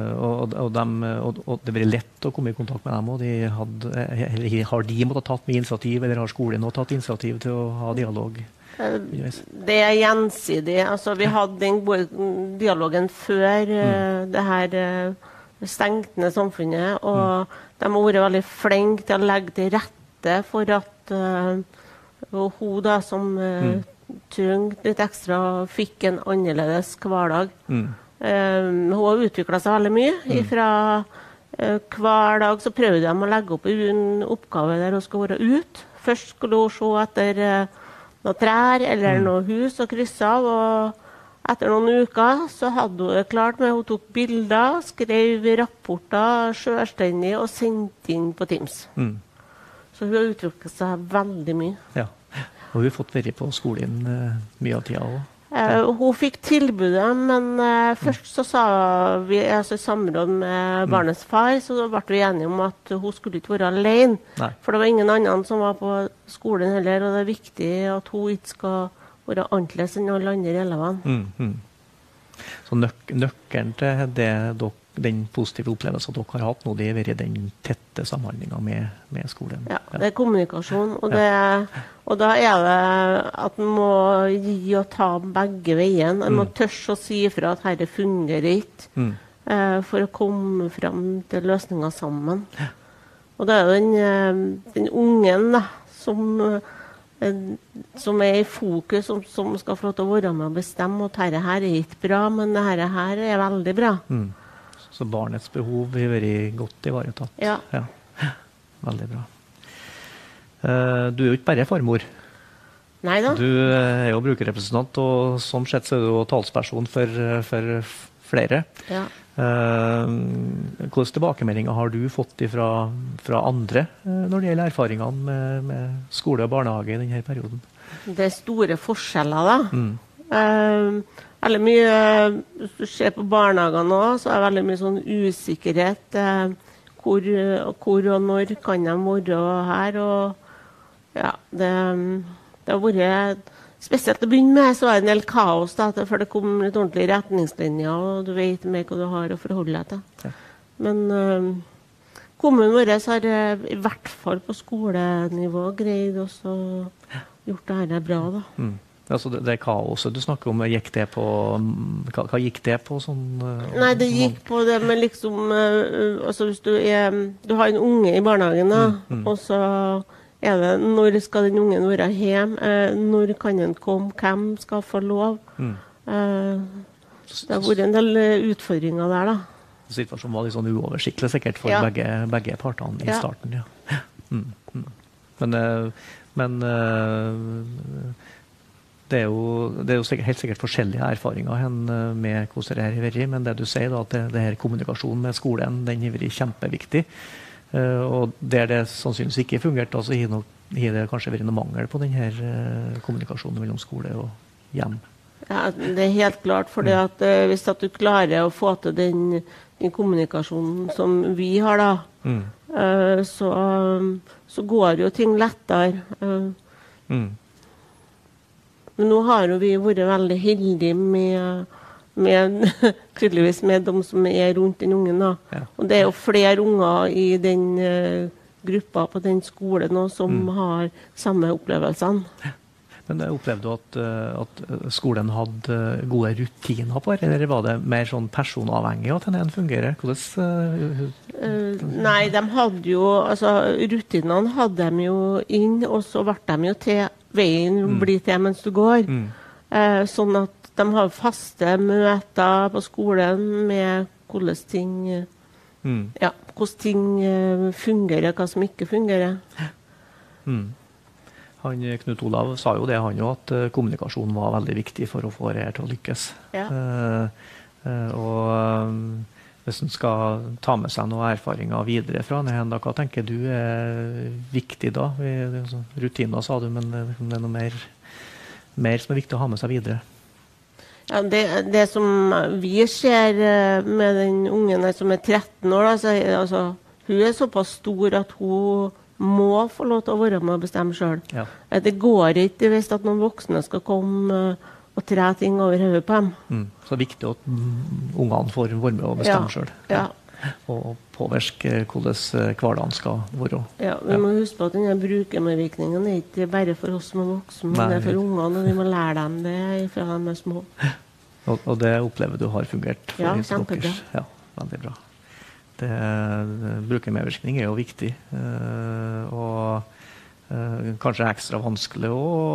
Speaker 1: det blir lett å komme i kontakt med dem, og har de måttet tatt med initiativ, eller har skolen nå tatt initiativ til å ha dialog?
Speaker 5: Det gjensidig. Altså, vi hadde den dialogen før det her stengte ned samfunnet, og de har vært veldig flinke til å legge til rette for at hun da, som trengte litt ekstra, fikk en annerledes hverdag. Hun har utviklet seg veldig mye. Fra hver dag så prøvde de å legge opp en oppgave der hun skal være ute. Først skulle hun se etter noen trær eller noen hus og krysse av, og etter noen uker så hadde hun det klart med. Hun tok bilder, skrev rapporter selvstendig og sendte inn på Teams. Så hun har utviklet seg veldig mye.
Speaker 1: Ja, og hun har fått være på skolen mye av tiden også.
Speaker 5: Hun fikk tilbudet, men først så sa vi, altså i samråd med barnets far, så ble vi enige om at hun skulle ikke være alene.
Speaker 1: Nei.
Speaker 5: For det var ingen annen som var på skolen heller, og det er viktig at hun ikke skal være annerledes enn alle andre elevene.
Speaker 1: Så nøkkelen til den positive opplevelsen dere har hatt nå, det har vært den tette samhandlingen med skolen.
Speaker 5: Ja, det er kommunikasjon, og da er det at man må gi og ta begge veien. Man må tørre å si fra at dette fungerer ikke, for å komme frem til løsninger sammen. Og det er den ungen da, som er i fokus, som skal få lov til å være med og bestemme at dette her er ikke bra, men dette her er veldig bra.
Speaker 1: Så barnets behov har vært godt ivaretatt.
Speaker 5: Ja.
Speaker 1: Veldig bra. Du er jo ikke bare farmor.
Speaker 5: Neida.
Speaker 1: Du er jo brukerrepresentant, og sånn sett så er du jo talsperson for flere.
Speaker 5: Ja.
Speaker 1: Hvilke tilbakemeldinger har du fått fra andre når det gjelder erfaringene med skole og barnehage i denne perioden?
Speaker 5: Det er store forskjeller da. Veldig mye, hvis du ser på barnehagene nå, så er det veldig mye sånn usikkerhet. Hvor og når kan de være her? Og ja, det har vært, spesielt å begynne med, så er det en del kaos da, for det kom litt ordentlige retningslinjer, og du vet mer hva du har å forholde deg til.
Speaker 1: Ja.
Speaker 5: Men kommunen vår har i hvert fall på skolenivå greid også gjort det her bra da.
Speaker 1: Altså det kaoset du snakker om, hva gikk det på sånn?
Speaker 5: Nei, det gikk på det med liksom, altså hvis du har en unge i barnehagen da, og så er det, når skal den ungen være hjemme, når kan den komme, hvem skal få lov? Det har vært en del utfordringer der da.
Speaker 1: Situasjonen var litt sånn uoversiktlig sikkert for begge partene i starten, ja. Men det er jo helt sikkert forskjellige erfaringer med hvordan det har vært, men det du sier da, at det her kommunikasjonen med skolen, den har vært kjempeviktig. Og der det sannsynligvis ikke fungert, så har det kanskje vært noe mangel på denne kommunikasjonen mellom skole og hjem.
Speaker 5: Ja, det er helt klart, for at hvis at du klarer å få til den kommunikasjonen som vi har da, så går jo ting lettere. Men nå har jo vi vært veldig heldige tydeligvis med de som er rundt den ungen da. Ja. Og det er jo flere unger i den gruppa på den skolen nå som har samme opplevelsene.
Speaker 1: Men opplevde du at skolen hadde gode rutiner på det, eller var det mer sånn personavhengig at den fungerer?
Speaker 5: Nei, de hadde jo, altså rutinene hadde de jo inn, og så ble de jo til veien blir til mens du går. Sånn at de har faste møter på skolen med hvordan ting fungerer, hva som ikke fungerer.
Speaker 1: Knut Olav sa jo det, han jo, at kommunikasjon var veldig viktig for å få det her til å lykkes.
Speaker 5: Ja.
Speaker 1: Og hvis en skal ta med seg noen erfaringer videre fra det, hva tenker du er viktig da? Rutiner sa du, men det er noe mer som er viktig å ha med seg videre?
Speaker 5: Ja, det som vi ser med den ungen som er 13 år, altså, hun er såpass stor at hun må få lov til å være med og bestemme selv. Ja. Det går ikke hvis at noen voksne skal komme og å tre ting over hodet på dem.
Speaker 1: Så det er viktig at ungene får være med å bestemme selv.
Speaker 5: Ja.
Speaker 1: Og påvirke hvordan hverdagen skal være.
Speaker 5: Ja, vi må huske på at denne brukermedvirkningen er ikke bare for oss som er voksne, men det er for ungene, og vi må lære dem det fra de er små.
Speaker 1: Og det opplever du har fungert for
Speaker 5: Ja,
Speaker 1: dere?
Speaker 5: kjempebra.
Speaker 1: Ja, veldig bra. Brukermedvirkning er jo viktig, og kanskje ekstra vanskelig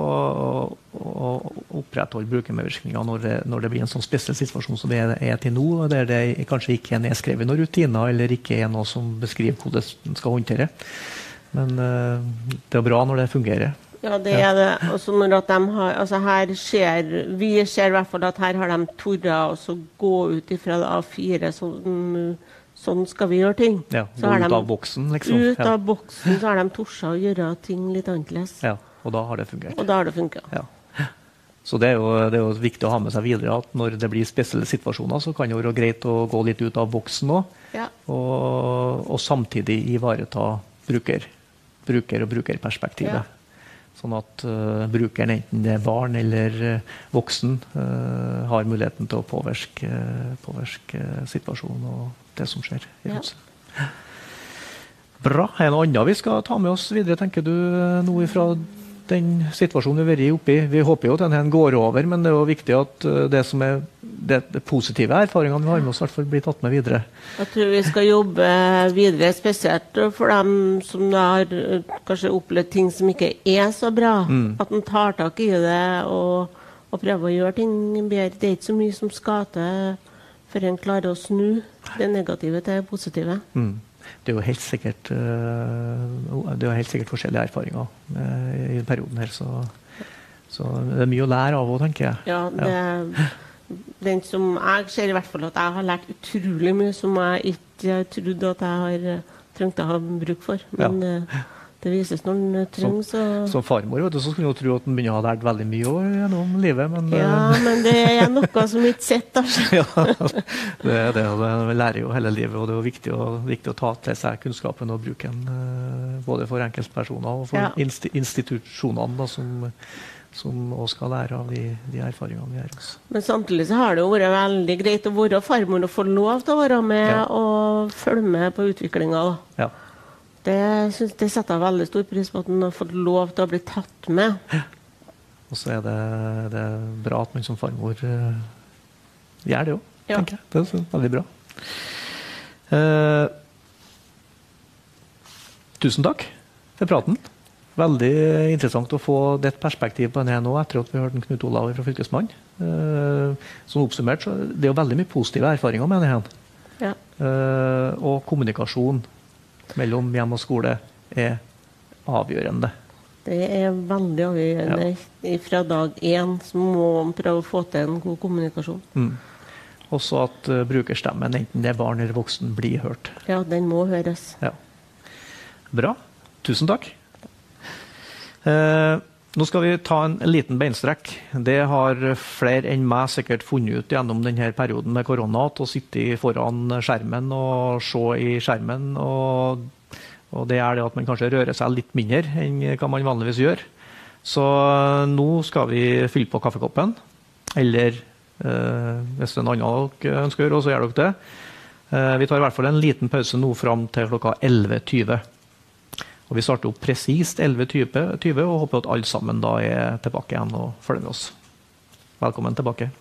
Speaker 1: å opprettholde brukermedvirkninger når det blir en sånn spesiell situasjon som det er til nå, der det kanskje ikke er nedskrevet noen rutiner, eller ikke er noe som beskriver hvordan den skal håndtere. Men det er bra når det fungerer.
Speaker 5: Ja, det er det. Også når at de har, altså vi ser i hvert fall at her har de torret å gå ut ifra A4, sånn skal vi gjøre ting.
Speaker 1: Ja, gå ut av boksen, liksom.
Speaker 5: Ut av boksen, så har de torset å gjøre ting litt annerledes.
Speaker 1: Ja, og da har det fungert.
Speaker 5: Og da har det funket.
Speaker 1: Ja. Så det er jo viktig å ha med seg videre at når det blir spesielle situasjoner, så kan det være greit å gå litt ut av boksen også,
Speaker 5: Ja.
Speaker 1: og samtidig ivareta bruker- og brukerperspektivet.
Speaker 5: Ja.
Speaker 1: Sånn at brukeren, enten det er barn eller voksen, har muligheten til å påvirke situasjonen og det som skjer i
Speaker 5: Ja.
Speaker 1: huset. Bra. Er det noe annet vi skal ta med oss videre, tenker du, noe fra den situasjonen vi har vært oppi? Vi håper jo at denne går over, men det er jo viktig at det som er det positive erfaringene vi har med oss, i hvert fall blir tatt med videre.
Speaker 5: Jeg tror vi skal jobbe videre, spesielt for dem som har kanskje opplevd ting som ikke er så bra. At de tar tak i det og prøver å gjøre ting bedre. Det er ikke så mye som skal til før en klarer å snu det negative til det positive.
Speaker 1: Det er jo helt sikkert, forskjellige erfaringer i perioden her, så det er mye å lære av også, tenker jeg.
Speaker 5: Ja, den som jeg ser i hvert fall at jeg har lært utrolig mye som jeg ikke trodde at jeg har trengt å ha bruk for. Men det vises når den trenger,
Speaker 1: Som farmor, vet du, så skulle du tro at den begynner å ha lært veldig mye gjennom livet, men...
Speaker 5: Ja, men det er noe som ikke sitter, altså.
Speaker 1: Ja, det vi lærer jo hele livet, og det er jo viktig å ta til seg kunnskapen og bruke den, både for enkeltpersoner og for institusjonene da, som også skal lære av de erfaringene vi gjør oss.
Speaker 5: Men samtidig så har det jo vært veldig greit å være farmor og få lov til å være med og følge med på utviklingen.
Speaker 1: Ja.
Speaker 5: Det setter jeg veldig stor pris på, at man har fått lov til å bli tatt med.
Speaker 1: Og så er det bra at man som farmor gjør det jo, tenker jeg. Det er veldig bra. Tusen takk for praten. Veldig interessant å få ditt perspektiv på denne nå, etter at vi har hørt Knut Olav fra Fylkesmannen. Sånn oppsummert, så det er jo veldig mye positive erfaringer med denne.
Speaker 5: Ja.
Speaker 1: Og kommunikasjon mellom hjem og skole er avgjørende.
Speaker 5: Det er veldig avgjørende. Fra dag 1 så må man prøve å få til en god kommunikasjon.
Speaker 1: Også at brukerstemmen, enten det er barn eller voksen, blir hørt.
Speaker 5: Ja, den må høres.
Speaker 1: Ja. Bra. Tusen takk. Nå skal vi ta en liten beinstrekk. Det har flere enn meg sikkert funnet ut gjennom denne perioden med korona, at å sitte foran skjermen og se i skjermen, og det er det at man kanskje rører seg litt mindre enn hva man vanligvis gjør. Så nå skal vi fylle på kaffekoppen, eller hvis det er en annen dere ønsker å gjøre, så gjør dere det. Vi tar i hvert fall en liten pause nå fram til klokka 11:20. Og vi starter opp presist 11:20 og håper at alle sammen da er tilbake igjen og følger med oss. Velkommen tilbake.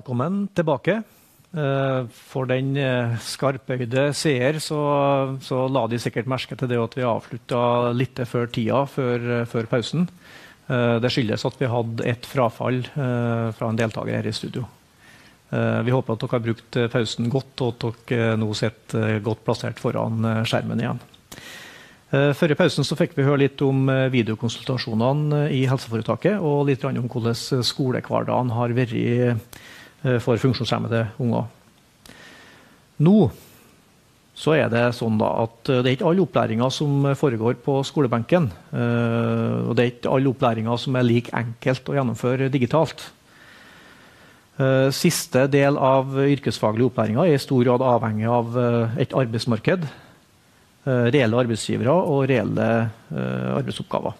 Speaker 1: Velkommen tilbake. For den skarpøyde seer så la de sikkert merke til det at vi avsluttet litt før tida, før pausen. Det skyldes at vi hadde et frafall fra en deltaker her i studio. Vi håper at dere har brukt pausen godt, og at dere nå sitter godt plassert foran skjermen igjen. Før i pausen så fikk vi høre litt om videokonsultasjonene i helseforetaket, og litt om hvordan skolehverdagen har vært for funksjonshemmede unger. Nå så det sånn da at det ikke alle opplæringer som foregår på skolebenken, og det ikke alle opplæringer som like enkelt å gjennomføre digitalt. Siste del av yrkesfaglige opplæringer i stor grad avhengig av et arbeidsmarked, reelle arbeidsgivere og reelle arbeidsoppgaver.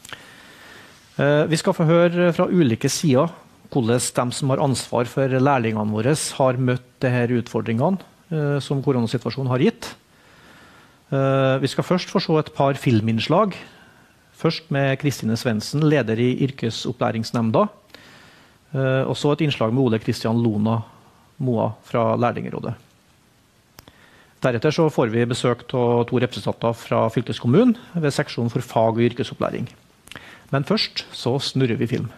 Speaker 1: Vi skal få høre fra ulike sider hvordan de som har ansvar for lærlingene våre har møtt disse utfordringene som koronasituasjonen har gitt. Vi skal først få se et par filminnslag. Først med Kristine Svendsen, leder i yrkesopplæringsnemnda, og så et innslag med Ole Kristian Lona Moa fra Lærlingerådet. Deretter så får vi besøk av 2 representanter fra fylkeskommunen ved seksjonen for fag- og yrkesopplæring. Men først så snurrer vi film.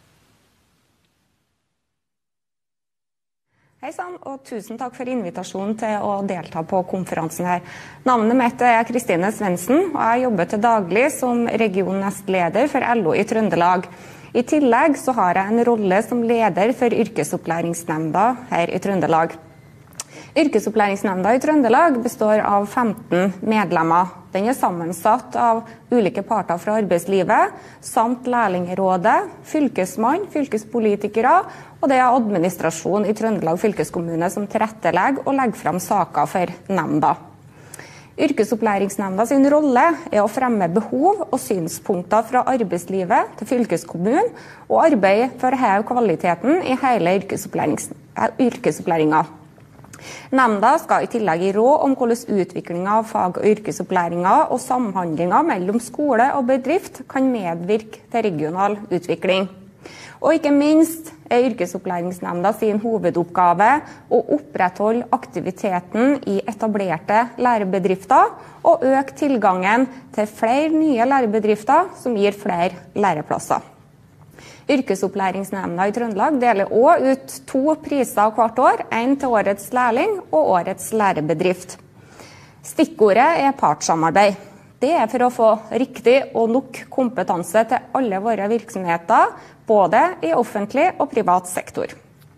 Speaker 6: Hei sann, og tusen takk for invitasjonen til å delta på konferansen her. Navnet mitt Kristine Svendsen, og jeg jobber til daglig som regionnestleder for LO i Trøndelag. I tillegg så har jeg en rolle som leder for yrkesopplæringsnemnda her i Trøndelag. Yrkesopplæringsnemnda i Trøndelag består av 15 medlemmer. Den sammensatt av ulike parter fra arbeidslivet, samt lærlingerådet, fylkesmann, fylkespolitikere, og det administrasjon i Trøndelag fylkeskommune som tilrettelegger og legger frem saker for nemnda. Yrkesopplæringsnemnda sin rolle å fremme behov og synspunkter fra arbeidslivet til fylkeskommunen, og arbeide for å heve kvaliteten i hele yrkesopplæringen. Nemnda skal i tillegg gi råd om hvordan utviklingen av fag- og yrkesopplæringen og samhandlingen mellom skole og bedrift kan medvirke til regional utvikling. Og ikke minst yrkesopplæringsnemnda sin hovedoppgave å opprettholde aktiviteten i etablerte lærebedrifter og øke tilgangen til flere nye lærebedrifter som gir flere læreplasser. Yrkesopplæringsnemnda i Trøndelag deler også ut 2 priser hvert år, en til årets lærling og årets lærebedrift. Stikkordet partssamarbeid. Det for å få riktig og nok kompetanse til alle våre virksomheter, både i offentlig og privat sektor.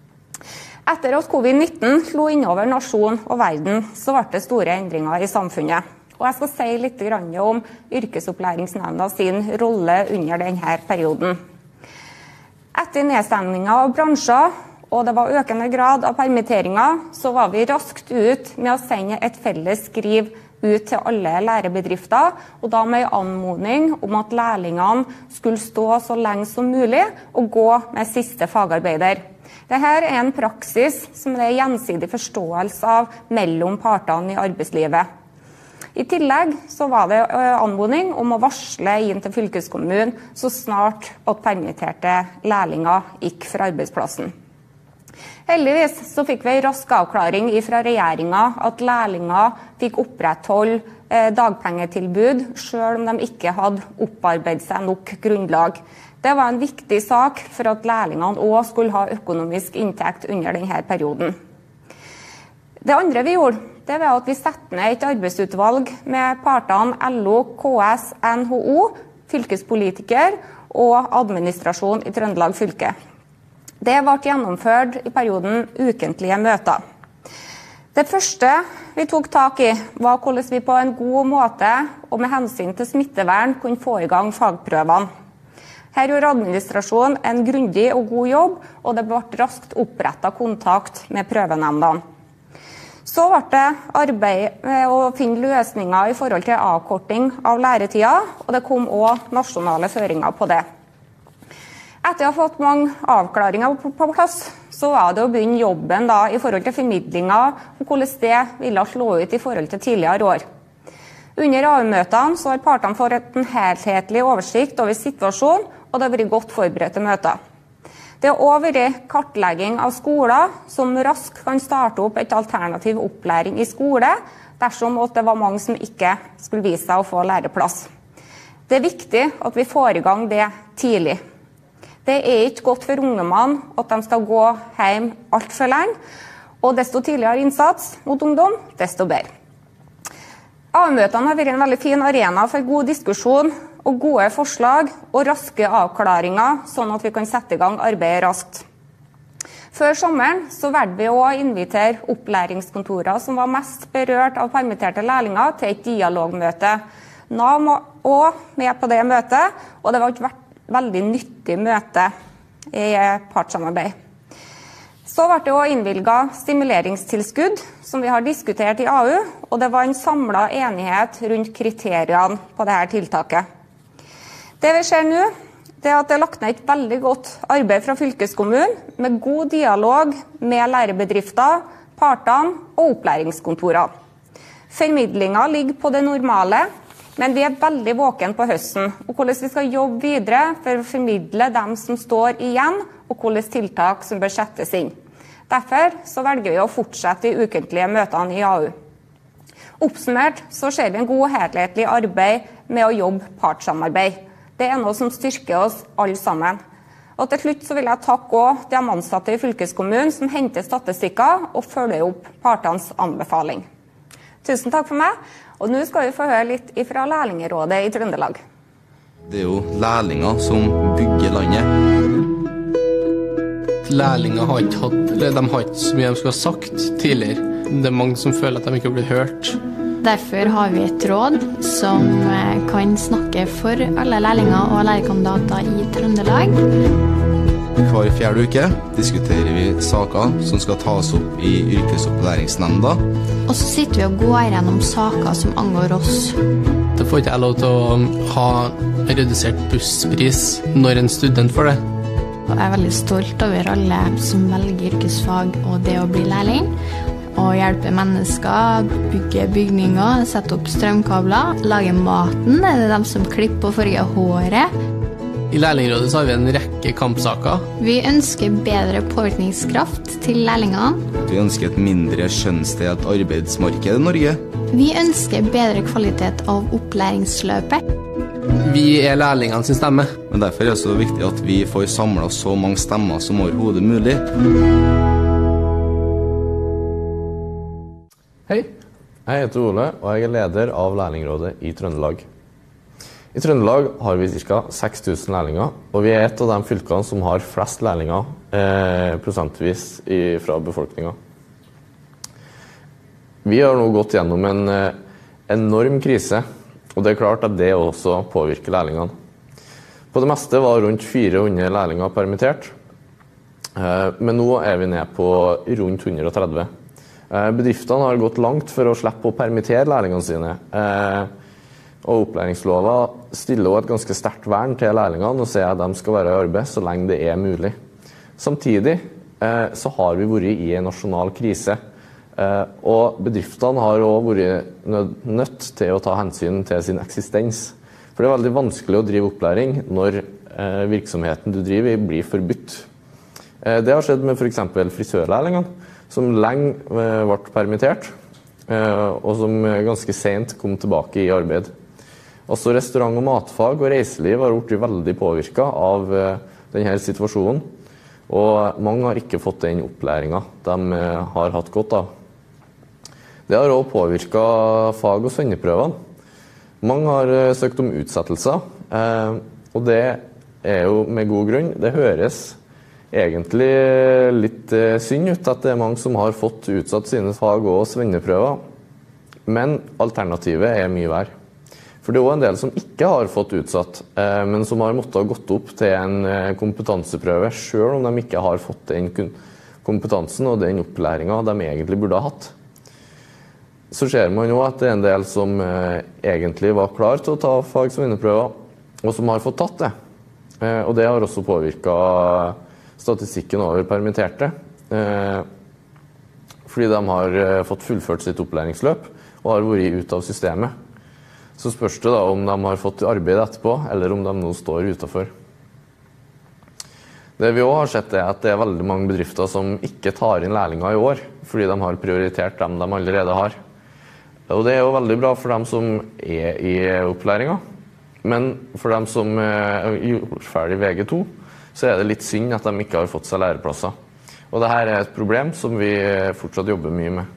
Speaker 6: Etter at covid-19 slo innover nasjon og verden, så ble det store endringer i samfunnet. Og jeg skal si litt om yrkesopplæringsnemnda sin rolle under denne perioden. Etter nedstengningen av bransjer, og det var økende grad av permitteringer, så var vi raskt ut med å sende et felles skriv ut til alle lærebedrifter, og da med en anmodning om at lærlingene skulle stå så lenge som mulig og gå med siste fagarbeider. Dette en praksis som det gjensidig forståelse av mellom partene i arbeidslivet. I tillegg så var det anmodning om å varsle inn til fylkeskommunen så snart at permitterte lærlinger gikk fra arbeidsplassen. Heldigvis så fikk vi en rask avklaring fra regjeringen at lærlinger fikk opprettholde dagpengetilbud selv om de ikke hadde opparbeidet seg nok grunnlag. Det var en viktig sak for at lærlingene også skulle ha økonomisk inntekt under denne perioden. Det andre vi gjorde, det var at vi satte ned et arbeidsutvalg med partene LO, KS, NHO, fylkespolitiker og administrasjon i Trøndelag fylke. Det ble gjennomført i perioden ukentlige møter. Det første vi tok tak i var hvordan vi på en god måte og med hensyn til smittevern kunne få i gang fagprøvene. Her gjorde administrasjonen en grundig og god jobb, og det ble raskt opprettet kontakt med prøvenemndene. Så ble det arbeid med å finne løsninger i forhold til avkorting av læretida, og det kom også nasjonale føringer på det. Etter å ha fått mange avklaringer på plass, så var det å begynne jobben i forhold til formidlinger og hvordan det ville slå ut i forhold til tidligere år. Under AU-møtene så har partene fått en helhetlig oversikt over situasjonen, og det har vært godt forberedte møter. Det har også vært kartlegging av skoler som raskt kan starte opp et alternativ opplæring i skole, dersom det var mange som ikke skulle vise seg å få læreplass. Det er viktig at vi får i gang det tidlig. Det er ikke godt for ungdommene at de skal gå hjem alt for lenge, og desto tidligere innsats mot ungdom, desto bedre. AU-møtene har vært en veldig fin arena for god diskusjon og gode forslag og raske avklaringer, sånn at vi kan sette i gang arbeidet raskt. Før sommeren så valgte vi å invitere opplæringskontorer som var mest berørt av permitterte lærlinger til et dialogmøte. Nav var med på det møtet, og det var et veldig nyttig møte i partssamarbeid. Så ble det også innvilget stimuleringstilskudd, som vi har diskutert i AU, og det var en samlet enighet rundt kriteriene på dette tiltaket. Det vi ser nå, det er at det er lagt ned et veldig godt arbeid fra fylkeskommunen, med god dialog med lærebedrifter, partene og opplæringskontorene. Formidlingen ligger på det normale, men vi er veldig våken på høsten, og hvordan vi skal jobbe videre for å formidle dem som står igjen, og hvilke tiltak som bør settes inn. Derfor så velger vi å fortsette de ukentlige møtene i AU. Oppsummert så ser vi en god helhetlig arbeid med å jobbe partssamarbeid. Det er noe som styrker oss alle sammen. Og til slutt så vil jeg takke også de ansatte i fylkeskommunen som henter statistikker og følger opp partenes anbefaling. Tusen takk for meg, og nå skal vi få høre litt fra Lærlingerådet i Trøndelag.
Speaker 7: Det er jo lærlinger som bygger landet.
Speaker 8: Lærlinger har ikke så mye de skulle ha sagt tidligere. Det er mange som føler at de ikke har blitt hørt.
Speaker 9: Derfor har vi et råd som kan snakke for alle lærlinger og lærekandidater i Trøndelag.
Speaker 7: Hver 4. uke diskuterer vi saker som skal tas opp i yrkesopplæringsnemnda.
Speaker 9: Og så sitter vi og går gjennom saker som angår oss.
Speaker 8: Det får ikke jeg lov til å ha redusert busspris når en student får det.
Speaker 9: Og jeg er veldig stolt over alle som velger yrkesfag og det å bli lærling. Og hjelpe mennesker, bygge bygninger, sette opp strømkabler, lage maten. Det er dem som klipper og farger håret.
Speaker 8: I Lærlingrådet så har vi en rekke kampsaker.
Speaker 9: Vi ønsker bedre påvirkningskraft til lærlingene.
Speaker 7: Vi ønsker et mindre kjønnsdelt arbeidsmarked i Norge.
Speaker 9: Vi ønsker bedre kvalitet av opplæringsløpet.
Speaker 8: Vi er lærlingene sin stemme.
Speaker 7: Men derfor er det så viktig at vi får samlet så mange stemmer som overhodet mulig.
Speaker 10: Hei, jeg heter Ole, og jeg er leder av Lærlingrådet i Trøndelag. I Trøndelag har vi ca. 6000 lærlinger, og vi er et av de fylkene som har flest lærlinger prosentvis fra befolkningen. Vi har nå gått gjennom en enorm krise, og det er klart at det også påvirker lærlingene. På det meste var rundt 400 lærlinger permittert, men nå er vi ned på rundt 130. Bedriftene har gått langt for å slippe å permittere lærlingene sine, og opplæringslova stiller også et ganske sterkt vern til lærlingene og sier at de skal være i arbeid så lenge det er mulig. Samtidig så har vi vært i en nasjonal krise, og bedriftene har også vært nødt til å ta hensyn til sin eksistens. For det er veldig vanskelig å drive opplæring når virksomheten du driver i blir forbudt. Det har skjedd med for eksempel frisørlærlingene, som lenge ble permittert, og som ganske sent kom tilbake i arbeid. Også restaurant- og matfag og reiseliv har blitt veldig påvirket av denne situasjonen, og mange har ikke fått den opplæringen de har hatt godt av. Det har også påvirket fag- og svenneprøvene. Mange har søkt om utsettelser, og det er jo med god grunn. Det høres egentlig litt synd ut at det er mange som har fått utsatt sine fag- og svenneprøver, men alternativet er mye verre. For det er også en del som ikke har fått utsatt, men som har måttet ha gått opp til en kompetanseprøve, selv om de ikke har fått den kompetansen og den opplæringen de egentlig burde ha hatt. Så ser man jo at det er en del som egentlig var klar til å ta fag-svenneprøver, og som har fått tatt det. Og det har også påvirket statistikken over permitterte, fordi de har fått fullført sitt opplæringsløp og har vært ute av systemet. Så spørs det da om de har fått arbeid etterpå, eller om de nå står utenfor. Det vi også har sett at det veldig mange bedrifter som ikke tar inn lærlinger i år, fordi de har prioritert dem de allerede har. Og det jo veldig bra for dem som i opplæringen, men for dem som gjort ferdig VG2, så det litt synd at de ikke har fått seg læreplasser. Og dette et problem som vi fortsatt jobber mye med.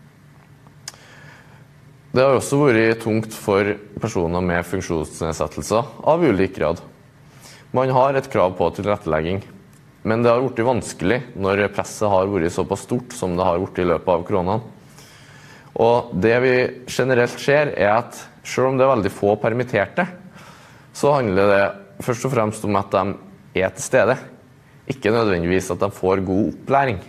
Speaker 10: Det har også vært tungt for personer med funksjonsnedsettelser av ulik grad. Man har et krav på tilrettelegging, men det har vært vanskelig når presset har vært såpass stort som det har vært i løpet av koronaen. Og det vi generelt ser at selv om det veldig få permitterte, så handler det først og fremst om at de til stede, ikke nødvendigvis at de får god opplæring.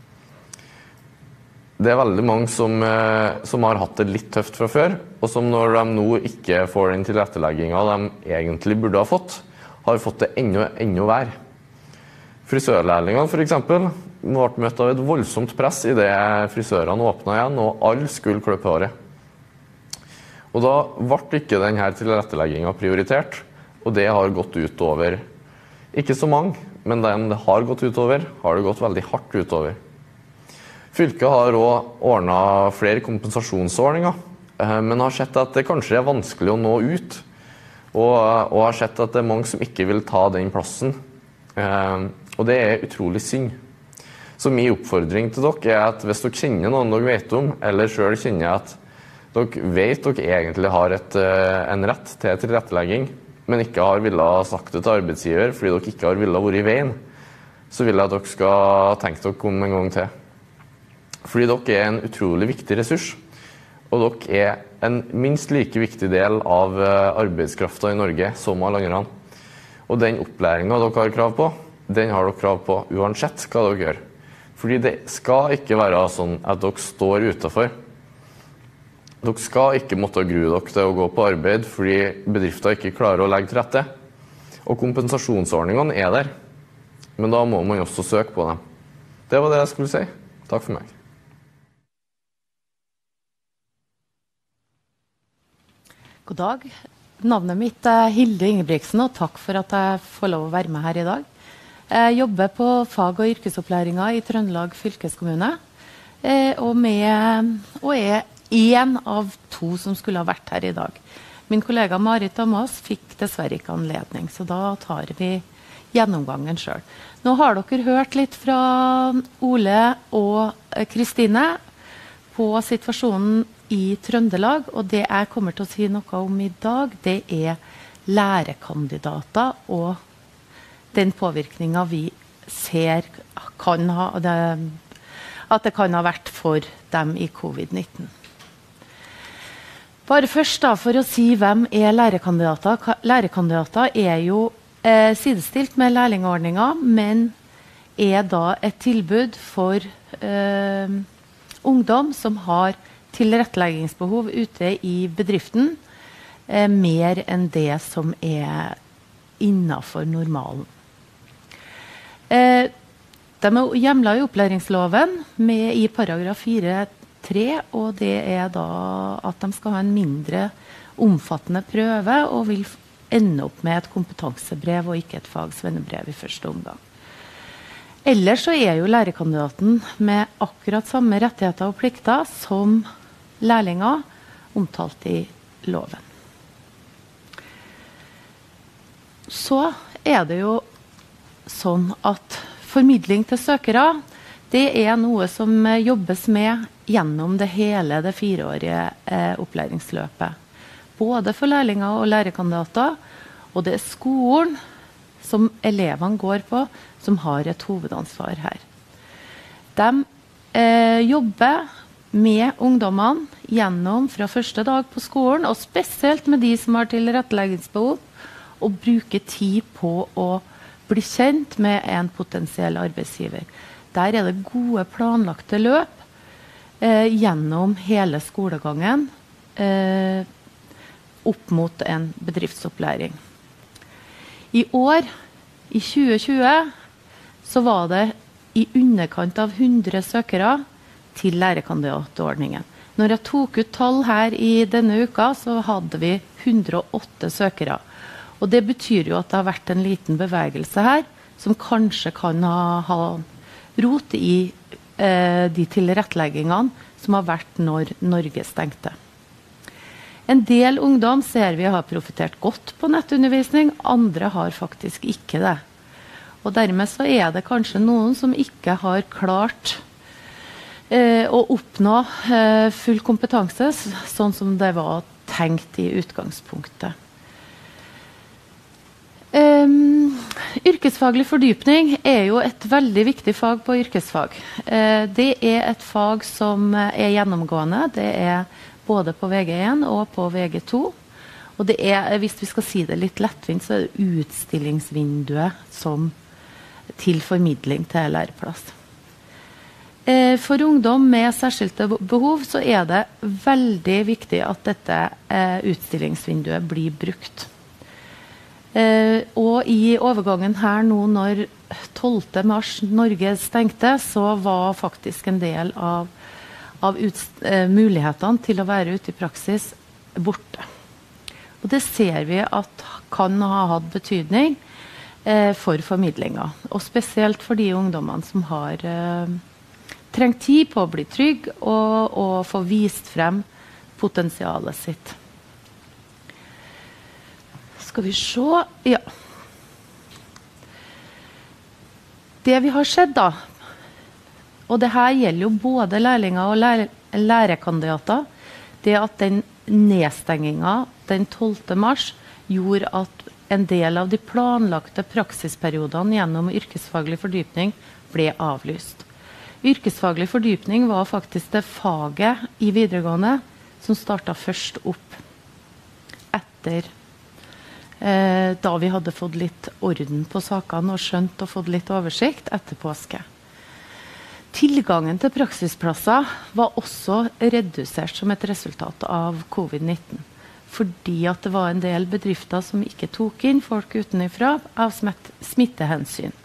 Speaker 10: Det veldig mange som har hatt det litt tøft fra før, og som når de nå ikke får den tilretteleggingen de egentlig burde ha fått det enda verre. Frisørlærlingene for eksempel ble møtt av et voldsomt press i det frisørene åpnet igjen, og alle skulle klippe håret. Og da ble ikke denne tilretteleggingen prioritert, og det har gått utover, ikke så mange, men den det har gått utover, har det gått veldig hardt utover. Fylket har også ordnet flere kompensasjonsordninger, men har sett at det kanskje vanskelig å nå ut, og har sett at det mange som ikke vil ta den plassen. Og det utrolig synd. Så min oppfordring til dere at hvis dere kjenner noen dere vet om, eller selv kjenner at dere vet dere egentlig har en rett til tilrettelegging, men ikke har villet ha sagt det til arbeidsgiver fordi dere ikke har villet være i veien, så vil jeg at dere skal tenke dere om en gang til. Fordi dere en utrolig viktig ressurs, og dere en minst like viktig del av arbeidskraften i Norge som alle andre. Og den opplæringen dere har krav på, den har dere krav på uansett hva dere gjør. Fordi det skal ikke være sånn at dere står utenfor. Dere skal ikke måtte grue dere til å gå på arbeid fordi bedrifter ikke klarer å legge til rette. Og kompensasjonsordningene der, men da må man også søke på dem. Det var det jeg skulle si. Takk for meg.
Speaker 11: God dag. Navnet mitt Hilde Ingebrigtsen, og takk for at jeg får lov å være med her i dag. Jeg jobber på fag- og yrkesopplæringen i Trøndelag fylkeskommune, og en av 2 som skulle ha vært her i dag. Min kollega Marit Damas fikk dessverre ikke anledning, så da tar vi gjennomgangen selv. Nå har dere hørt litt fra Ole og Kristine på situasjonen i Trøndelag, og det jeg kommer til å si noe om i dag, det lærekandidater og den påvirkningen vi ser kan ha, at det kan ha vært for dem i covid-19. Bare først da, for å si hvem lærekandidater. Lærekandidater jo sidestilt med lærlingordninger, men da et tilbud for ungdom som har tilretteleggingsbehov ute i bedriften, mer enn det som innenfor normalen. De hjemlet i opplæringsloven i paragraf 4.3, og det da at de skal ha en mindre omfattende prøve og vil ende opp med et kompetansebrev og ikke et fagsvennebrev i første omgang. Ellers så jo lærekandidaten med akkurat samme rettigheter og plikter som lærlinger omtalt i loven. Så det jo sånn at formidling til søkere, det noe som jobbes med gjennom det 4-årige opplæringsløpet. Både for lærlinger og lærekandidater, og det skolen som elevene går på, som har et hovedansvar her. De jobber med ungdommene gjennom fra første dag på skolen, og spesielt med de som har tilretteleggingsbehov, og bruker tid på å bli kjent med en potensiell arbeidsgiver. Der det gode planlagte løp gjennom hele skolegangen opp mot en bedriftsopplæring. I år, i 2020, så var det i underkant av 100 søkere til lærekandidatordningen. Når jeg tok ut tall her i denne uka, så hadde vi 108 søkere. Og det betyr jo at det har vært en liten bevegelse her, som kanskje kan ha rot i de tilretteleggingene som har vært når Norge stengte. En del ungdom ser vi har profitert godt på nettundervisning, andre har faktisk ikke det. Og dermed så det kanskje noen som ikke har klart å oppnå full kompetanse, sånn som det var tenkt i utgangspunktet. Yrkesfaglig fordypning jo et veldig viktig fag på yrkesfag. Det et fag som gjennomgående, det både på VG1 og på VG2. Og det hvis vi skal si det litt lettvint, så det utstillingsvinduet som til formidling til læreplass. For ungdom med særskilte behov så det veldig viktig at dette utstillingsvinduet blir brukt. Og i overgangen her nå når 12. mars Norge stengte, så var faktisk en del av mulighetene til å være ute i praksis borte. Og det ser vi at kan ha hatt betydning for formidlinga, og spesielt for de ungdommene som har trengt tid på å bli trygg og få vist frem potensialet sitt. Skal vi se, ja. Det vi har sett da, og det her gjelder jo både lærlinger og lærekandidater, det at den nedstengingen den 12. mars gjorde at en del av de planlagte praksisperiodene gjennom yrkesfaglig fordypning ble avlyst. Yrkesfaglig fordypning var faktisk det faget i videregående som startet først opp etter da vi hadde fått litt orden på sakene og skjønt og fått litt oversikt etter påske. Tilgangen til praksisplasser var også redusert som et resultat av covid-19, fordi at det var en del bedrifter som ikke tok inn folk utenifra av smittehensyn.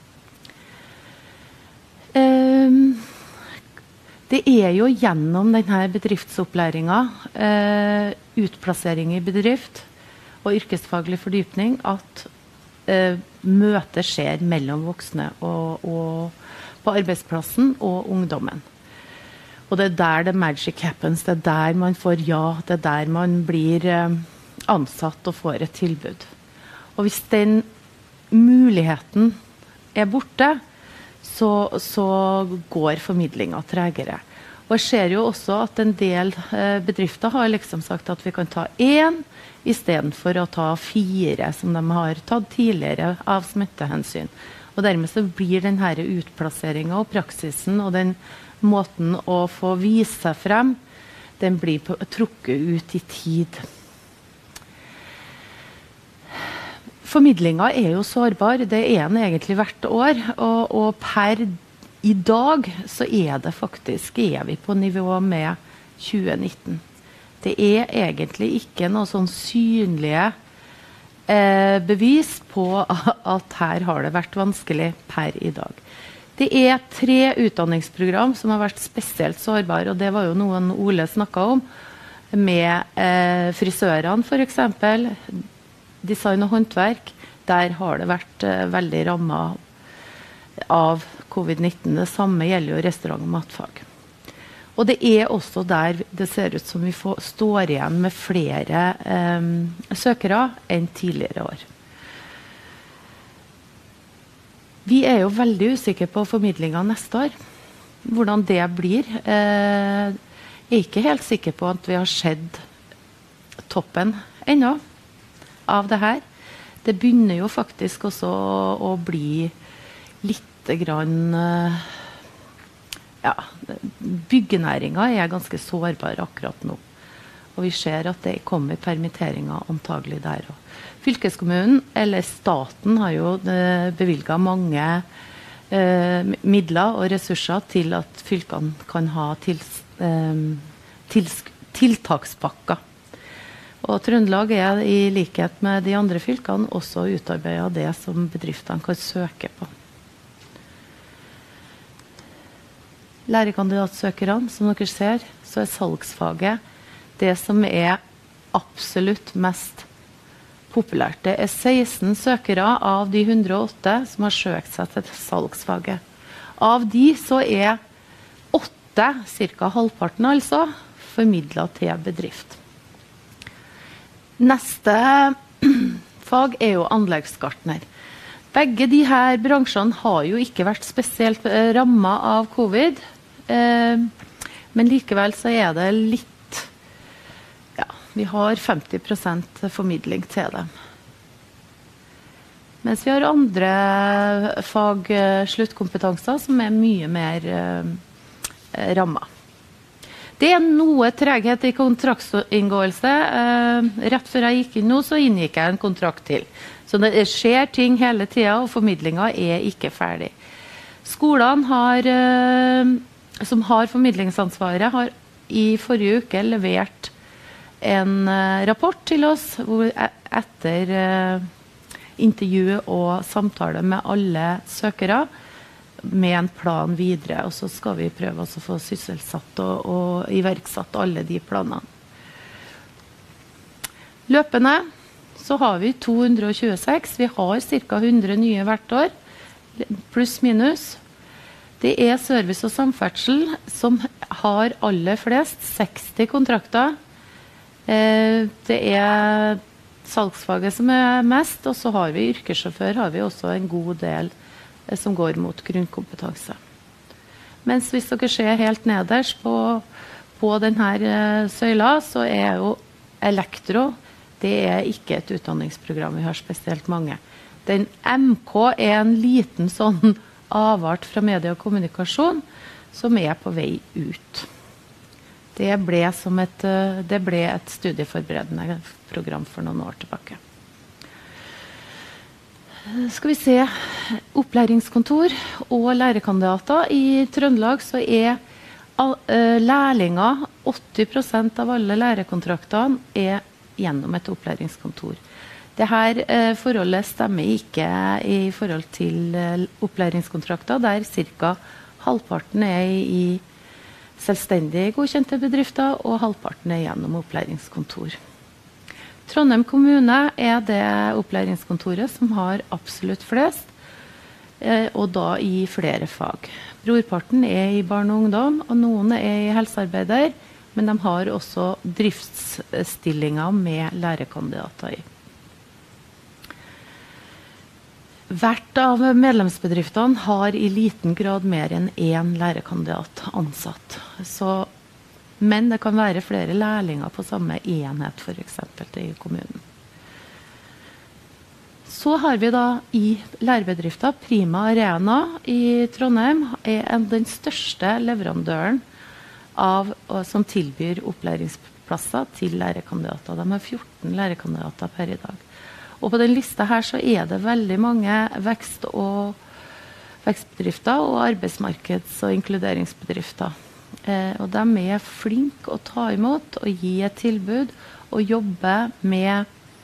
Speaker 11: Det jo gjennom denne bedriftsopplæringen, utplassering i bedrift og yrkesfaglig fordypning at møter skjer mellom voksne og på arbeidsplassen og ungdommen. Og det der the magic happens, det der man får ja, det der man blir ansatt og får et tilbud. Og hvis den muligheten borte, så går formidlingen tregere. Og jeg ser jo også at en del bedrifter har liksom sagt at vi kan ta 1 i stedet for å ta 4 som de har tatt tidligere av smittehensyn. Og dermed så blir denne utplasseringen og praksisen og den måten å få vise seg frem, den blir trukket ut i tid. Formidlingen jo sårbar, det den egentlig hvert år, og per i dag så det faktisk, vi på nivå med 2019. Det egentlig ikke noe sånn synlige bevis på at her har det vært vanskelig per i dag. Det 3 utdanningsprogram som har vært spesielt sårbare, og det var jo noen Ole snakket om, med frisørene for eksempel, design og håndverk, der har det vært veldig rammet av covid-19. Det samme gjelder jo restaurant- og matfag. Og det også der det ser ut som vi står igjen med flere søkere enn tidligere år. Vi jo veldig usikre på formidlingen neste år. Hvordan det blir. Jeg ikke helt sikker på at vi har sett toppen ennå av det her. Det begynner jo faktisk også å bli litt grann ja, byggenæringen ganske sårbar akkurat nå. Og vi ser at det kommer permitteringer antagelig der også. Fylkeskommunen, eller staten, har jo bevilget mange midler og ressurser til at fylkene kan ha tiltakspakker. Og Trøndelag i likhet med de andre fylkene også utarbeidet det som bedriftene kan søke på. Lærekandidatsøkerne, som dere ser, så salgsfaget det som absolutt mest populært. Det 16 søkere av de 108 som har søkt seg til salgsfaget. Av de så 8, cirka halvparten altså, formidlet til bedrift. Neste fag jo anleggsgartner. Begge de her bransjene har jo ikke vært spesielt rammet av covid, men likevel så det litt, vi har 50% formidling til dem. Mens vi har andre fag sluttkompetanser som mye mer rammet. Det noe treghet i kontraktsinngåelse. Rett før jeg gikk inn nå, så inngikk jeg en kontrakt til. Så det skjer ting hele tiden, og formidlingen ikke ferdig. Skolene som har formidlingsansvaret, har i forrige uke levert en rapport til oss, hvor etter intervju og samtale med alle søkere, med en plan videre, og så skal vi prøve å få sysselsatt og iverksatt alle de planene. Løpende så har vi 226, vi har ca. 100 nye hvert år, pluss minus. Det service og samferdsel som har aller flest, 60 kontrakter. Det salgsfaget som mest, og så har vi yrkessjåfør, har vi også en god del som går mot grunnkompetanse. Mens hvis dere ser helt nederst på denne søyla, så jo elektro, det ikke et utdanningsprogram, vi har spesielt mange. Den MK en liten sånn avart fra media og kommunikasjon, som på vei ut. Det ble et studieforberedende program for noen år tilbake. Skal vi se, opplæringskontor og lærekandidater. I Trøndelag så lærlinger, 80% av alle lærekontraktene gjennom et opplæringskontor. Dette forholdet stemmer ikke i forhold til opplæringskontrakter, der cirka halvparten i selvstendig godkjente bedrifter, og halvparten gjennom opplæringskontor. Trondheim kommune det opplæringskontoret som har absolutt flest, og da i flere fag. Brorparten i barn og ungdom, og noen i helsearbeider, men de har også driftsstillinger med lærekandidater i. Hvert av medlemsbedriftene har i liten grad mer enn én lærekandidat ansatt. Men det kan være flere lærlinger på samme enhet, for eksempel, i kommunen. Så har vi da i lærebedrifter Prima Arena i Trondheim, den største leverandøren som tilbyr opplæringsplasser til lærekandidater. De har 14 lærekandidater per i dag. Og på den lista her så det veldig mange vekstbedrifter og arbeidsmarkeds- og inkluderingsbedrifter. Og de flinke å ta imot og gi et tilbud og jobbe med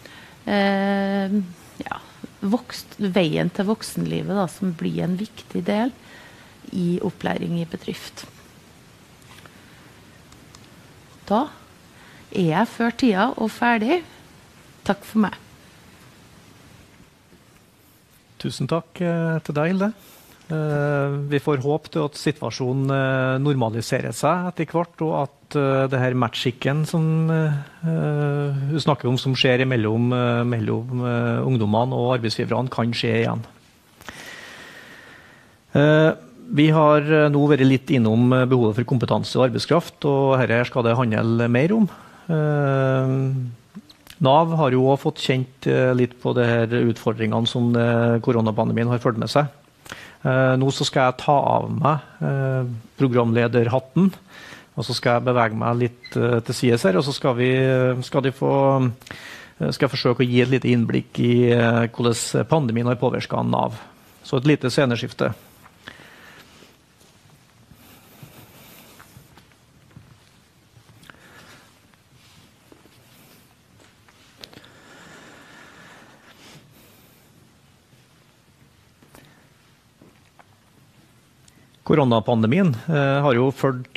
Speaker 11: veien til voksenlivet da, som blir en viktig del i opplæring i bedrift. Da jeg før tida og ferdig. Takk for meg.
Speaker 1: Tusen takk til deg, Hilde. Vi får håpe til at situasjonen normaliserer seg etter hvert, og at det her matchiken som du snakker om, som skjer mellom ungdommene og arbeidsgiverne, kan skje igjen. Vi har nå vært litt innom behovet for kompetanse og arbeidskraft, og her skal det handle mer om. NAV har jo også fått kjent litt på de her utfordringene som koronapandemien har ført med seg. Nå så skal jeg ta av meg programlederhatten, og så skal jeg bevege meg litt til sides her, og så skal jeg forsøke å gi et lite innblikk i hvordan pandemien har påvirket NAV. Så et lite sceneskifte. Koronapandemien har jo ført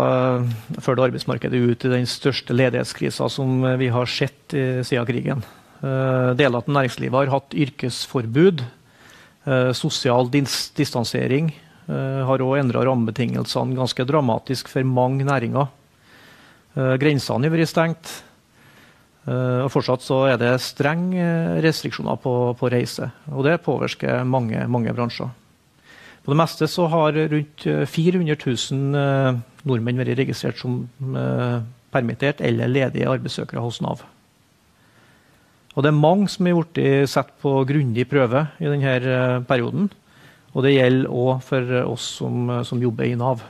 Speaker 1: arbeidsmarkedet ut i den største ledighetskrisen som vi har sett siden krigen. Deler av næringslivet har hatt yrkesforbud, sosial distansering, har også endret rammebetingelsene ganske dramatisk for mange næringer. Grensene har vært stengt, og fortsatt så det streng restriksjoner på reise, og det påvirker mange bransjer. På det meste så har rundt 400 000 nordmenn vært registrert som permittert eller ledige arbeidssøkere hos Nav. Og det mange som har blitt sett på grundig prøve i denne perioden, og det gjelder også for oss som jobber i Nav.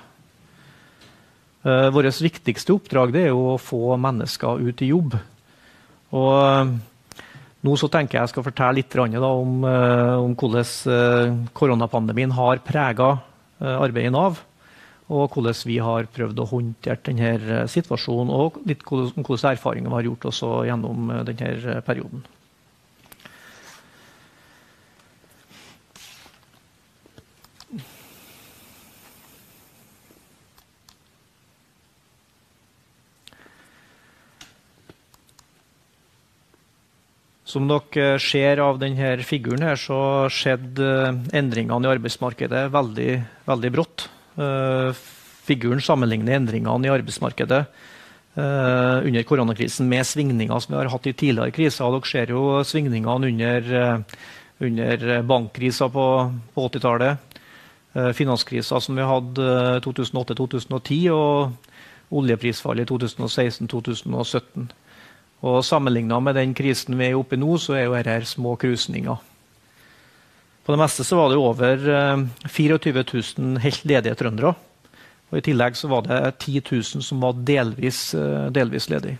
Speaker 1: Vårt viktigste oppdrag det jo å få mennesker ut i jobb. Og nå så tenker jeg skal fortelle litt om hvordan koronapandemien har preget arbeidet i Nav, og hvordan vi har prøvd å håndtere denne situasjonen, og litt om hvordan erfaringer vi har gjort også gjennom denne perioden. Som dere ser av denne figuren her, så skjedde endringene i arbeidsmarkedet veldig, veldig brått. Figuren sammenligner endringene i arbeidsmarkedet under koronakrisen med svingninger som vi har hatt i tidligere kriser. Dere ser jo svingningene under bankkrisen på 80-tallet, finanskrisen som vi hadde 2008-2010 og oljeprisfallet i 2016-2017. Og sammenlignet med den krisen vi oppe i nå, så jo dette små krusninger. På det meste så var det over 24 000 helt ledige trøndere, og i tillegg så var det 10 000 som var delvis ledige.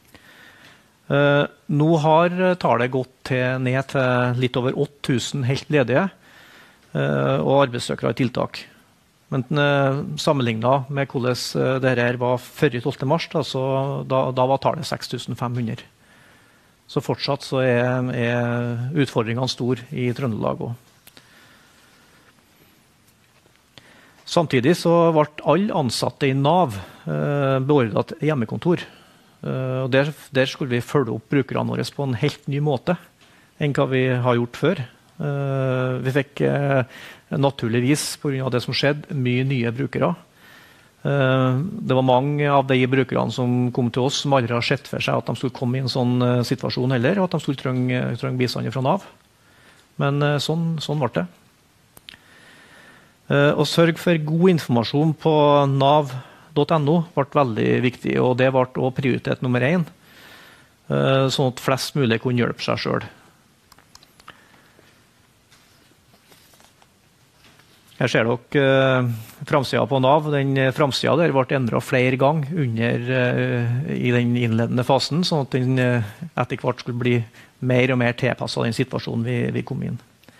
Speaker 1: Nå har tallet gått ned til litt over 8 000 helt ledige og arbeidssøkere i tiltak. Men sammenlignet med hvordan dette var før 12. mars, da var tallet 6 500. Så fortsatt så utfordringene store i Trøndelag også. Samtidig så ble alle ansatte i Nav beordret til hjemmekontor. Og der skulle vi følge opp brukerne våre på en helt ny måte enn hva vi har gjort før. Vi fikk naturligvis, på grunn av det som skjedde, mye nye brukere. Det var mange av de brukerne som kom til oss som aldri har sett for seg at de skulle komme i en sånn situasjon heller, og at de skulle trenge bistand fra Nav. Men sånn ble det. Å sørge for god informasjon på nav.no ble veldig viktig, og det ble også prioritet nummer 1, sånn at flest mulig kunne hjelpe seg selv. Her ser dere framsiden på Nav. Den framsiden der ble endret flere ganger i den innledende fasen, sånn at den etter hvert skulle bli mer og mer tilpasset den situasjonen vi kom inn.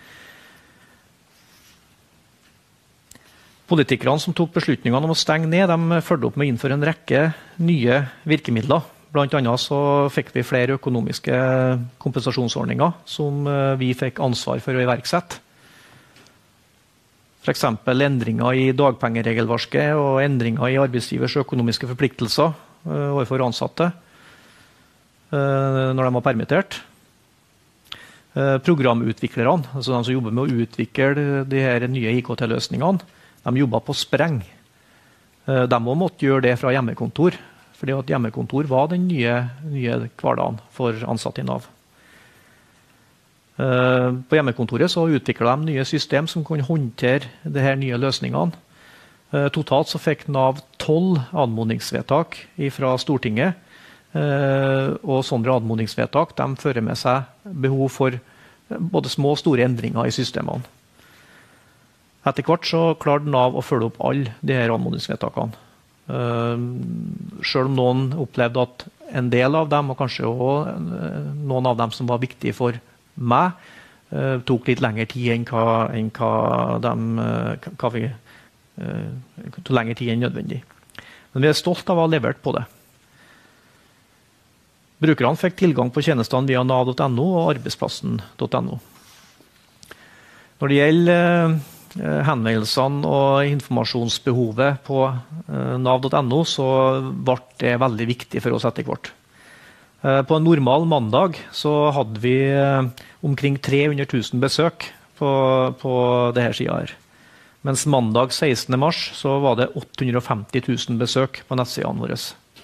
Speaker 1: Politikerne som tok beslutningene om å stenge ned, de følte opp med å innføre en rekke nye virkemidler. Blant annet så fikk vi flere økonomiske kompensasjonsordninger som vi fikk ansvar for å iverksette. For eksempel endringer i dagpengeregelverket og endringer i arbeidsgivers økonomiske forpliktelser overfor ansatte når de var permittert. Programutviklerne, altså de som jobber med å utvikle de her nye IKT-løsningene, de jobbet på spreng. De må måtte gjøre det fra hjemmekontor, fordi at hjemmekontor var den nye hverdagen for ansatte i Nav. På hjemmekontoret så utviklet de nye system som kunne håndtere de her nye løsningene. Totalt så fikk Nav 12 anmodningsvedtak fra Stortinget, og sånne anmodningsvedtak de fører med seg behov for både små og store endringer i systemene. Etter hvert så klarte Nav å følge opp alle de her anmodningsvedtakene. Selv om noen opplevde at en del av dem, og kanskje også noen av dem som var viktige for meg, tok litt lengre tid enn nødvendig. Men vi stolt av å ha levert på det. Brukerne fikk tilgang på tjenestene via nav.no og arbeidsplassen.no. Når det gjelder henvendelsene og informasjonsbehovet på nav.no, så ble det veldig viktig for oss etter hvert. På en normal mandag så hadde vi omkring 300 000 besøk på denne siden her. Mens mandag 16. mars så var det 850 000 besøk på nettsidene våre.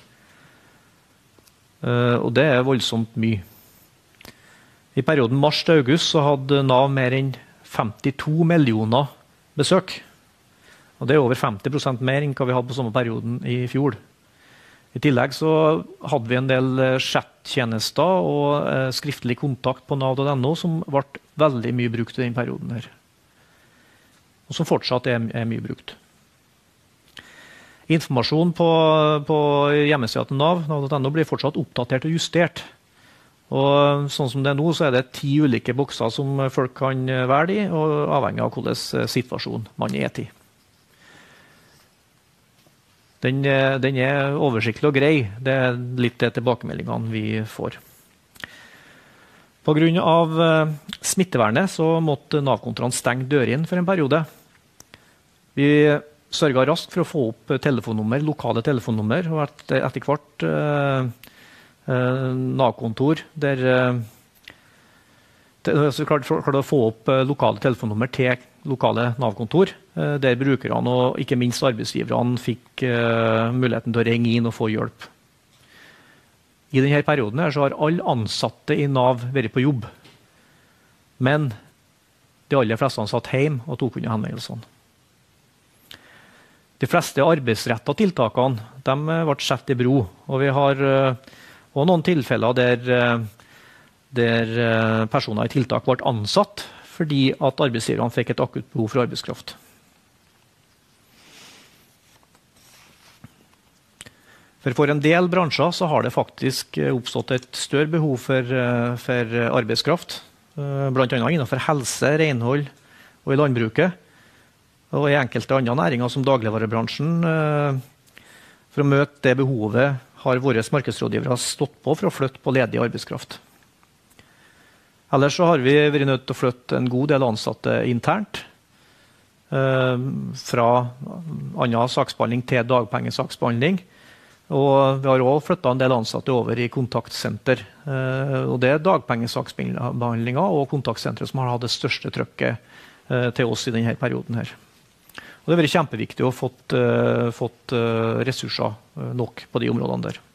Speaker 1: Og det er voldsomt mye. I perioden mars til august så hadde NAV mer enn 52 millioner besøk. Og det er over 50% mer enn hva vi hadde på samme perioden i fjor. I tillegg så hadde vi en del chat-tjenester og skriftlig kontakt på nav.no som ble veldig mye brukt i den perioden her. Og som fortsatt er mye brukt. Informasjon på hjemmesiden til nav.no blir fortsatt oppdatert og justert. Og sånn som det er nå, så er det 10 ulike bokser som folk kan velge i, og avhengig av hvilken situasjon man er i. Den er oversiktlig og grei. Det er litt det tilbakemeldingene vi får. På grunn av smittevernet så måtte Nav-kontorene stenge dørene for en periode. Vi sørget raskt for å få opp telefonnummer, lokale telefonnummer, og etter hvert Nav-kontor der så klarte å få opp lokale telefonnummer til lokale Nav-kontor, der brukerne og ikke minst arbeidsgiverne fikk muligheten til å ringe inn og få hjelp. I denne perioden her så har alle ansatte i Nav vært på jobb, men de aller fleste satt hjemme og tok unna henvendelsene. De fleste arbeidsrettede tiltakene de ble satt i bro, og vi har og noen tilfeller der personer i tiltak ble ansatt fordi at arbeidsgiverne fikk et akutt behov for arbeidskraft. For en del bransjer så har det faktisk oppstått et større behov for arbeidskraft, blant annet innenfor helse, renhold og i landbruket, og i enkelte andre næringer som dagligvarebransjen. For å møte det behovet har våre markedsrådgivere stått på for å flytte på ledig arbeidskraft. Ellers så har vi vært nødt til å flytte en god del ansatte internt, fra annen saksbehandling til dagpengesaksbehandling. Og vi har også flyttet en del ansatte over i kontaktsenter. Og det er dagpengesaksbehandlinger og kontaktsenter som har hatt det største trykket til oss i denne perioden her. Og det har vært kjempeviktig å fått ressurser nok på de områdene der.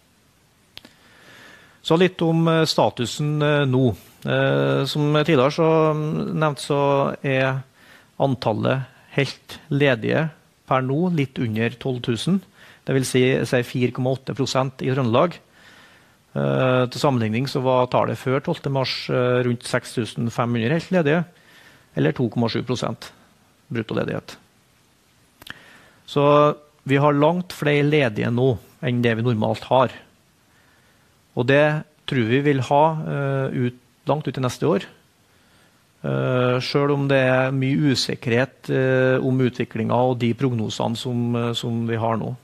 Speaker 1: Så litt om statusen nå. Som tidligere så nevnt så er antallet helt ledige per nå litt under 12 000. Det vil si 4,8% i Trøndelag. Til sammenligning så var tallet før 12. mars rundt 6.500 helt ledige, eller 2,7% bruttoledighet. Så vi har langt flere ledige nå enn det vi normalt har. Og det tror vi vil ha langt ut i neste år. Selv om det er mye usikkerhet om utviklingen og de prognosene som vi har nå.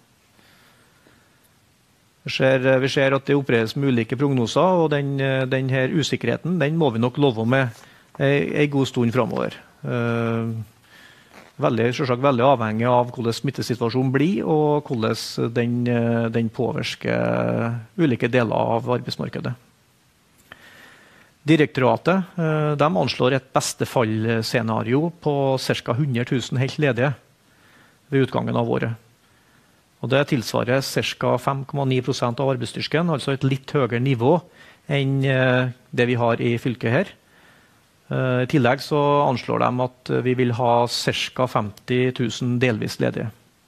Speaker 1: Vi ser at det opereres med ulike prognoser, og denne usikkerheten den må vi nok leve med en god stund fremover. Selvsagt veldig avhengig av hvordan smittesituasjonen blir, og hvordan den påvirker ulike deler av arbeidsmarkedet. Direktoratet de anslår et bestefallscenario på ca. 100 000 helt ledige ved utgangen av året. Og det tilsvarer ca. 5,9% av arbeidsstyrken, altså et litt høyere nivå enn det vi har i fylket her. I tillegg så anslår de at vi vil ha ca. 50 000 delvis ledige.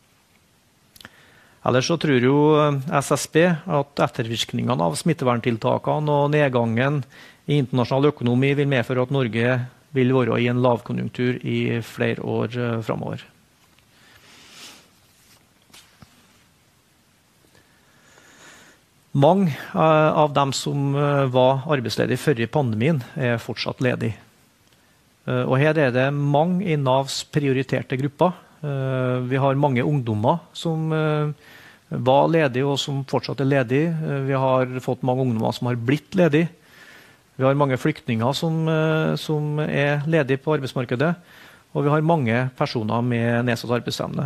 Speaker 1: Ellers så tror jo SSB at ettervirkningene av smitteverntiltakene og nedgangen i internasjonal økonomi vil medføre at Norge vil være i en lavkonjunktur i flere år fremover. Mange av dem som var arbeidsledige før i pandemien er fortsatt ledige. Og her er det mange i Navs prioriterte grupper. Vi har mange ungdommer som var ledige og som fortsatt er ledige. Vi har fått mange ungdommer som har blitt ledige. Vi har mange flyktninger som er ledige på arbeidsmarkedet. Og vi har mange personer med nedsatt arbeidsevne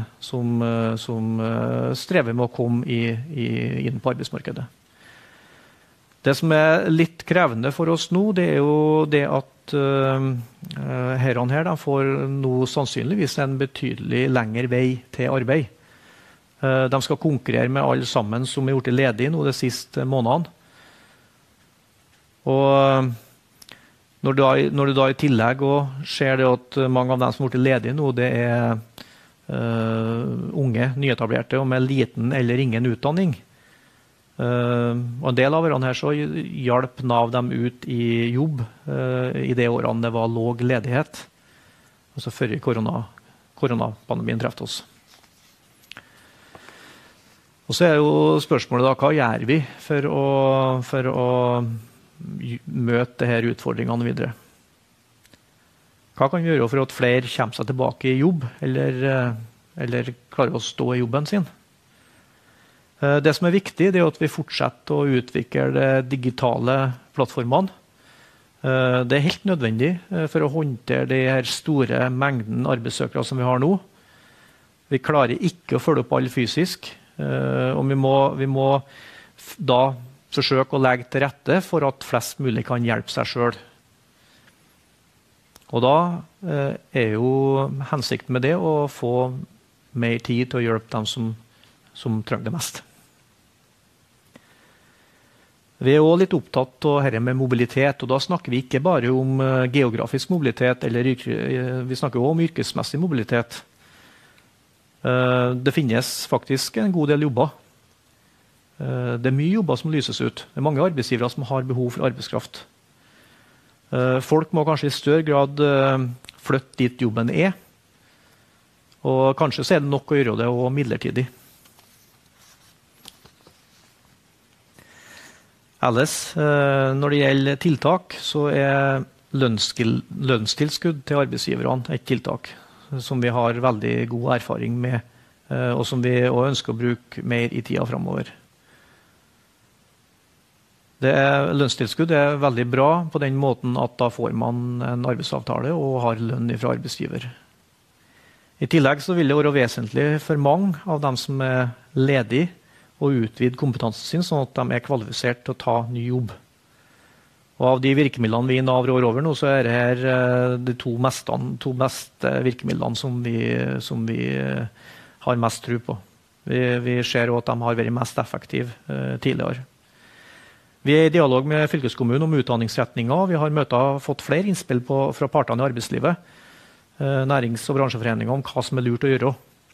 Speaker 1: som strever med å komme inn på arbeidsmarkedet. Det som litt krevende for oss nå, det jo det at herrene her får nå sannsynligvis en betydelig lengre vei til arbeid. De skal konkurrere med alle sammen som gjort det ledig nå de siste månedene. Og når du da i tillegg ser det at mange av dem som har gjort det ledig nå, det unge, nyetablerte og med liten eller ingen utdanning. Og en del av årene her så hjalp Nav dem ut i jobb i de årene det var låg ledighet, altså før koronapandemien trefte oss. Og så jo spørsmålet da, hva gjør vi for å møte disse utfordringene videre? Hva kan vi gjøre for at flere kommer seg tilbake i jobb, eller klarer å stå i jobben sin? Det som viktig, det at vi fortsetter å utvikle de digitale plattformene. Det helt nødvendig for å håndtere de her store mengden arbeidssøkere som vi har nå. Vi klarer ikke å følge opp alle fysisk, og vi må da forsøke å legge til rette for at flest mulig kan hjelpe seg selv. Og da jo hensikten med det å få mer tid til å hjelpe dem som trenger det mest. Vi også litt opptatt av dette med mobilitet, og da snakker vi ikke bare om geografisk mobilitet, vi snakker også om yrkesmessig mobilitet. Det finnes faktisk en god del jobber. Det mye jobber som lyses ut. Det mange arbeidsgivere som har behov for arbeidskraft. Folk må kanskje i større grad flytte dit jobben og kanskje så det nok å gjøre det også midlertidig. Ellers, når det gjelder tiltak, så lønnstilskudd til arbeidsgiverne et tiltak som vi har veldig god erfaring med, og som vi også ønsker å bruke mer i tiden fremover. Lønnstilskudd veldig bra på den måten at da får man en arbeidsavtale og har lønn fra arbeidsgiver. I tillegg så vil det være vesentlig for mange av dem som ledige å utvide kompetansen sin, sånn at de kvalifisert til å ta ny jobb. Og av de virkemidlene vi i Nav rår over nå, så det her de to meste virkemidlene som vi har mest tro på. Vi ser også at de har vært mest effektive tidligere. Vi i dialog med fylkeskommunen om utdanningsretninger. Vi har fått flere innspill fra partene i arbeidslivet, nærings- og bransjeforeninger om hva som lurt å gjøre.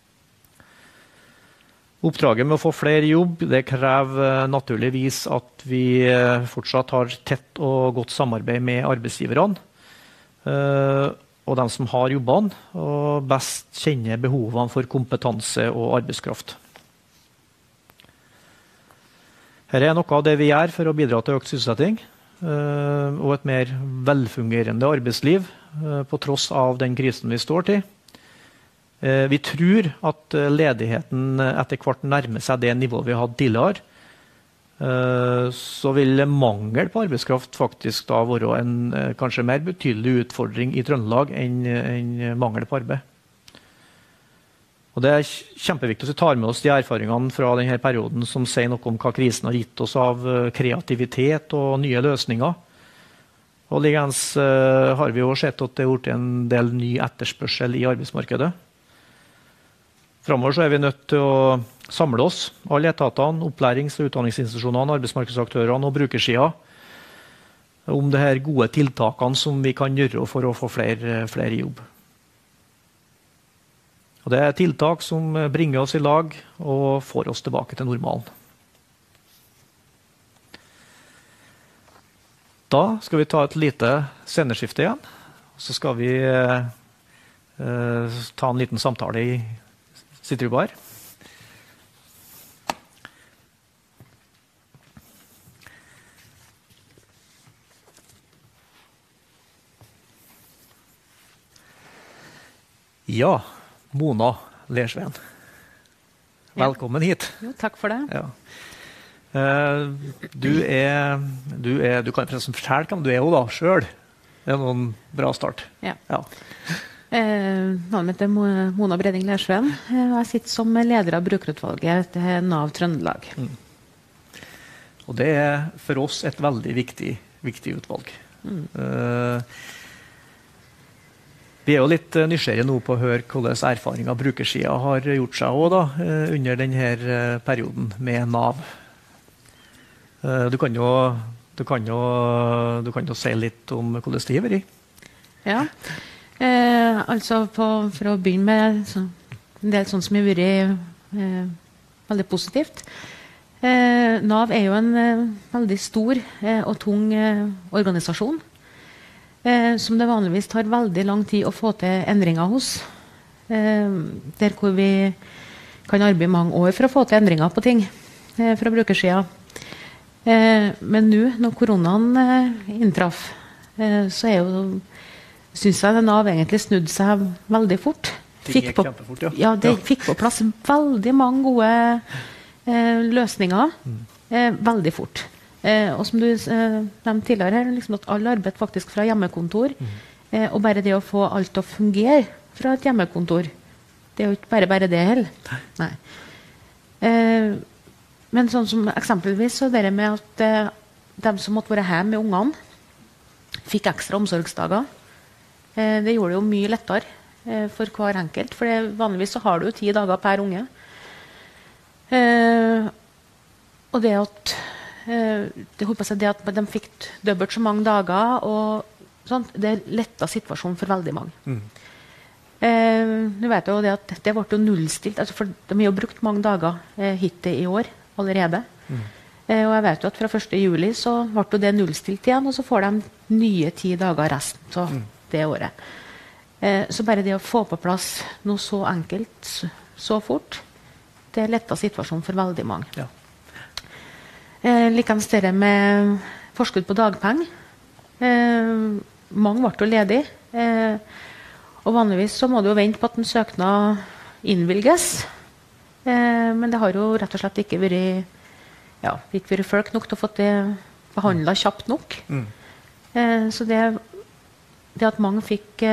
Speaker 1: Oppdraget med å få flere jobb, det krever naturligvis at vi fortsatt har tett og godt samarbeid med arbeidsgiverne og de som har jobbene, og best kjenner behovene for kompetanse og arbeidskraft. Her noe av det vi gjør for å bidra til økt sysselsetting og et mer velfungerende arbeidsliv på tross av den krisen vi står til. Vi tror at ledigheten etter hvert nærmer seg det nivået vi hadde tidligere. Så vil mangel på arbeidskraft faktisk da være en kanskje mer betydelig utfordring i Trøndelag enn mangel på arbeid. Og det kjempeviktig at vi tar med oss de erfaringene fra denne perioden som sier noe om hva krisen har gitt oss av kreativitet og nye løsninger. Og ligens har vi jo sett at det har gjort en del ny etterspørsel i arbeidsmarkedet. Fremover så vi nødt til å samle oss, alle etatene, opplærings- og utdanningsinstitusjonene, arbeidsmarkedsaktørene og brukersiden, om de her gode tiltakene som vi kan gjøre for å få flere i jobb. Og det tiltak som bringer oss i lag og får oss tilbake til normalen. Da skal vi ta et lite sceneskifte igjen. Så skal vi ta en liten samtale i Sitrubar. Ja, Mona Lersveen. Velkommen hit.
Speaker 12: Jo, takk for det.
Speaker 1: Ja. Du kan fortelle hvem du jo da selv. Det noen bra start.
Speaker 12: Ja. Navnet mitt Mona Breding Lersveen, og jeg sitter som leder av brukerutvalget til Nav Trøndelag.
Speaker 1: Og det for oss et veldig viktig utvalg. Vi jo litt nysgjerrige nå på å høre hvordan erfaringer brukersiden har gjort seg også, da, under denne perioden med NAV. Du kan jo si litt om hvordan det har vært.
Speaker 12: Ja, altså for å begynne med en del sånt som har vært veldig positivt. NAV jo en veldig stor og tung organisasjon, som det vanligvis tar veldig lang tid å få til endringer hos. Der hvor vi kan arbeide mange år for å få til endringer på ting fra brukersiden. Men nå, når koronaen inntraff, så synes jeg NAV egentlig snudde seg veldig fort.
Speaker 1: Ting gikk kjempefort, ja.
Speaker 12: Ja, det fikk på plass veldig mange gode løsninger veldig fort. Og som du nevnte tidligere her, liksom at alle arbeid faktisk fra hjemmekontor, og bare det å få alt til å fungere fra et hjemmekontor, det jo ikke bare det heller. Nei. Men sånn som eksempelvis så det med at de som måtte være hjemme med ungene, fikk ekstra omsorgsdager. Det gjorde det jo mye lettere for hver enkelt, for vanligvis så har du jo 10 dager per unge. Og det at de fikk dobbelt så mange dager, og sånt, det lettet situasjonen for veldig mange. Nå vet jeg jo det at det ble jo nullstilt, altså for de har jo brukt mange dager hittil i år allerede. Og jeg vet jo at fra 1. juli så ble det nullstilt igjen, og så får de nye 10 dager resten av det året. Så bare det å få på plass noe så enkelt, så fort, det lettet situasjonen for veldig mange.
Speaker 1: Ja.
Speaker 12: Likens det med forskudd på dagpenger. Mange ble jo ledige. Og vanligvis så må du jo vente på at en søknad innvilges. Men det har jo rett og slett ikke vært folk nok til å få det behandlet kjapt nok. Så det at mange fikk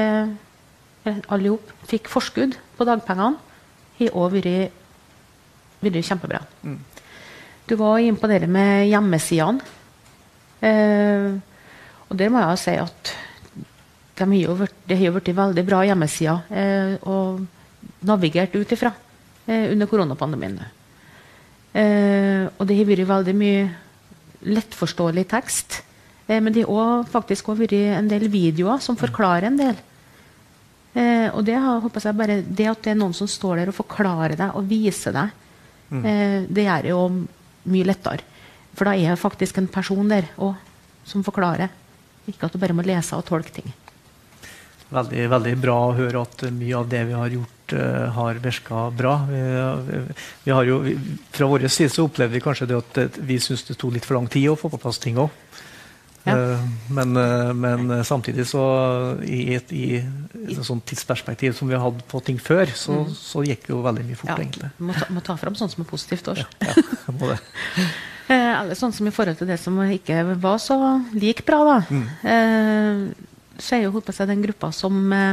Speaker 12: forskudd på dagpengene har også vært kjempebra. Du var inne på det med hjemmesidene. Og der må jeg si at det har jo vært veldig bra hjemmesider og navigert ut ifra under koronapandemien. Og det har vært veldig mye lettforståelig tekst, men det har faktisk også vært en del videoer som forklarer en del. Og det håper jeg bare, det at det noen som står der og forklarer deg og viser deg, det gjør det jo mye lettere. For da det faktisk en person der også, som forklarer, ikke at du bare må lese og tolke ting.
Speaker 1: Veldig, veldig bra å høre at mye av det vi har gjort har virket bra. Vi har jo, fra vår side så opplevde vi kanskje det at vi synes det tog litt for lang tid å få på plass ting også. Ja. Men samtidig så i et sånt tidsperspektiv som vi har hatt på ting før, så gikk det jo veldig mye fort egentlig.
Speaker 12: Må ta frem sånt som positivt også.
Speaker 1: Ja, må det.
Speaker 12: Eller sånn som i forhold til det som ikke var så like bra da. Så jo håper jeg den gruppa som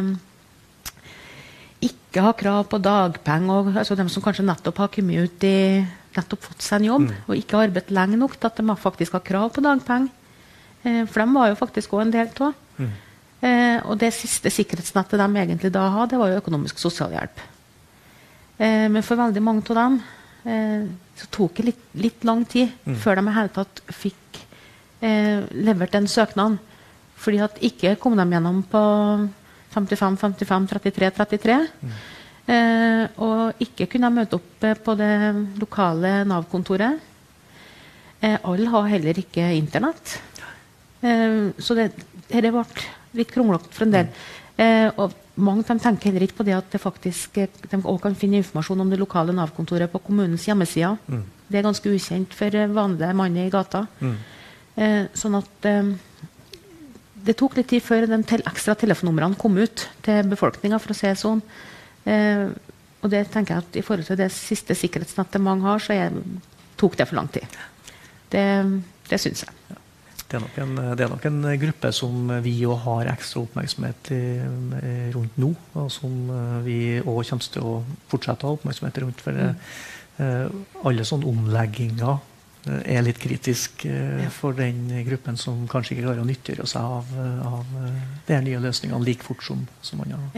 Speaker 12: ikke har krav på dagpenger, og altså de som kanskje nettopp har kommet ut nettopp fått seg en jobb, og ikke har arbeidet lenge nok til at de faktisk har krav på dagpenger. For de var jo faktisk også en del av. Og det siste sikkerhetsnettet de egentlig da hadde, det var jo økonomisk sosialhjelp. Men for veldig mange av dem så tok det litt lang tid før de i hele tatt fikk levert den søknaden. Fordi at ikke kom de gjennom på 55, 55, 33, 33. Og ikke kunne møte opp på det lokale NAV-kontoret. Alle har heller ikke internett. Så det ble litt kronglete for en del. Og mange de tenker heller ikke på det at det faktisk, de også kan finne informasjon om det lokale NAV-kontoret på kommunens hjemmesida. Det ganske ukjent for vanlige mann i gata. Sånn at det tok litt tid før den ekstra telefonnumrene kom ut til befolkningen, for å si sånn. Og det tenker jeg at i forhold til det siste sikkerhetsnettet mange har, så tok det for lang tid. Det synes jeg.
Speaker 1: Ja. Det er nok en gruppe som vi også har ekstra oppmerksomhet rundt nå, og som vi også kommer til å fortsette å ha oppmerksomhet rundt. For alle sånne omlegginger litt kritisk for den gruppen som kanskje ikke klarer å nyttiggjøre seg av de her nye løsningene like fort som man har.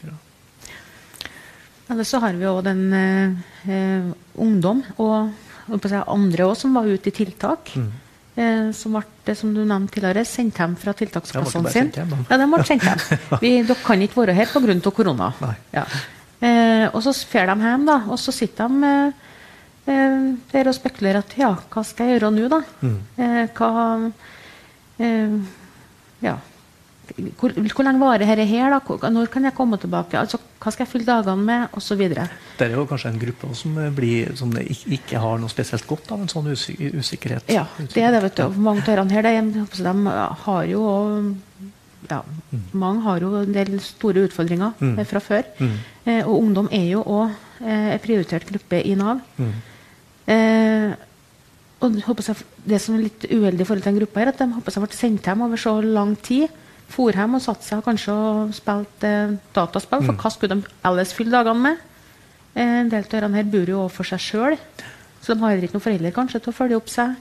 Speaker 12: Eller så har vi også den ungdom og andre også, som var ute i tiltak. Som ble, som du nevnte tidligere, sendt hjem fra tiltaksplassene sin. Ja, de ble sendt hjem. Dere kan ikke være her på grunn av korona. Ja. Og så fer de hjem da, og så sitter de der og spekulerer at ja, hva skal jeg gjøre nå da? Hvor lenge varer dette her da? Når kan jeg komme tilbake? Altså, hva skal jeg fylle dagene med? Og så videre.
Speaker 1: Det jo kanskje en gruppe som ikke har noe spesielt godt av en sånn usikkerhet.
Speaker 12: Ja, det det, vet du. Mange av her, de har jo mange har jo en del store utfordringer fra før. Og ungdom jo også en prioritert gruppe i NAV. Og det som litt uheldig i forhold til en gruppe her, at de håper seg ble sendt hjem over så lang tid, for hjem og satt seg kanskje og spilt dataspill, for hva skulle de ellers fylle dagene med? En del av denne her bor jo for seg selv, så de har ikke noen foreldre kanskje til å følge opp seg.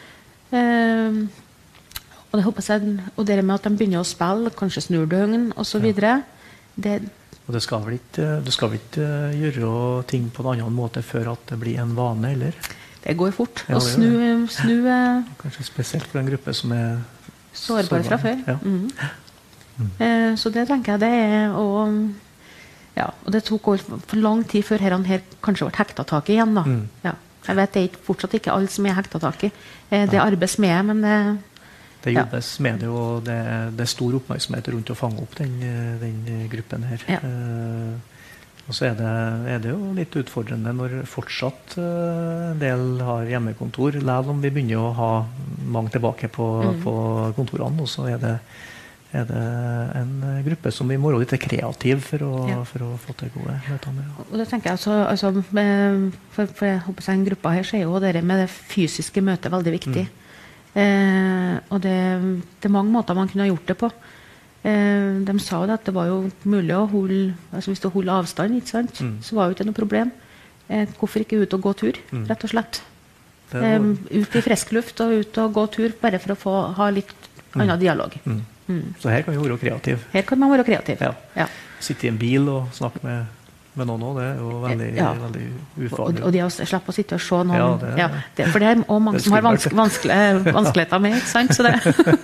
Speaker 12: Og det håper jeg, og det med at de begynner å spille, kanskje snur døgn og så videre.
Speaker 1: Og du skal vel ikke gjøre ting på en annen måte før at det blir en vane, eller?
Speaker 12: Det går fort. Og snu
Speaker 1: kanskje spesielt for en gruppe som
Speaker 12: sårbar fra før. Så det tenker jeg det og det tok for lang tid før her kanskje ble hekta tak i igjen da. Jeg vet det fortsatt ikke alle som hekta tak i. Det arbeides med, men
Speaker 1: det jobbes med det, og det stor oppmerksomhet rundt å fange opp den gruppen her. Og så det jo litt utfordrende når fortsatt en del har hjemmekontor, selv om vi begynner å ha mange tilbake på kontorene, og så det en gruppe som vi må være litt kreativ for å få til gode møter med.
Speaker 12: Og det tenker jeg altså for jeg håper en gruppe her, så jo det med det fysiske møtet veldig viktig. Og det mange måter man kunne ha gjort det på. De sa jo at det var jo mulig å holde, altså hvis du holder avstand, ikke sant? Så var jo ikke noe problem. Hvorfor ikke ut og gå tur, rett og slett? Ut i frisk luft og ut og gå tur, bare for å ha litt annen dialog.
Speaker 1: Så her kan vi være kreativ.
Speaker 12: Her kan man være kreativ,
Speaker 1: Sitte i en bil og snakke med noen også, det jo veldig ufarlig.
Speaker 12: Og de har slipper å sitte og se noen. For det også mange som har vanskeligheter med, ikke sant? Så det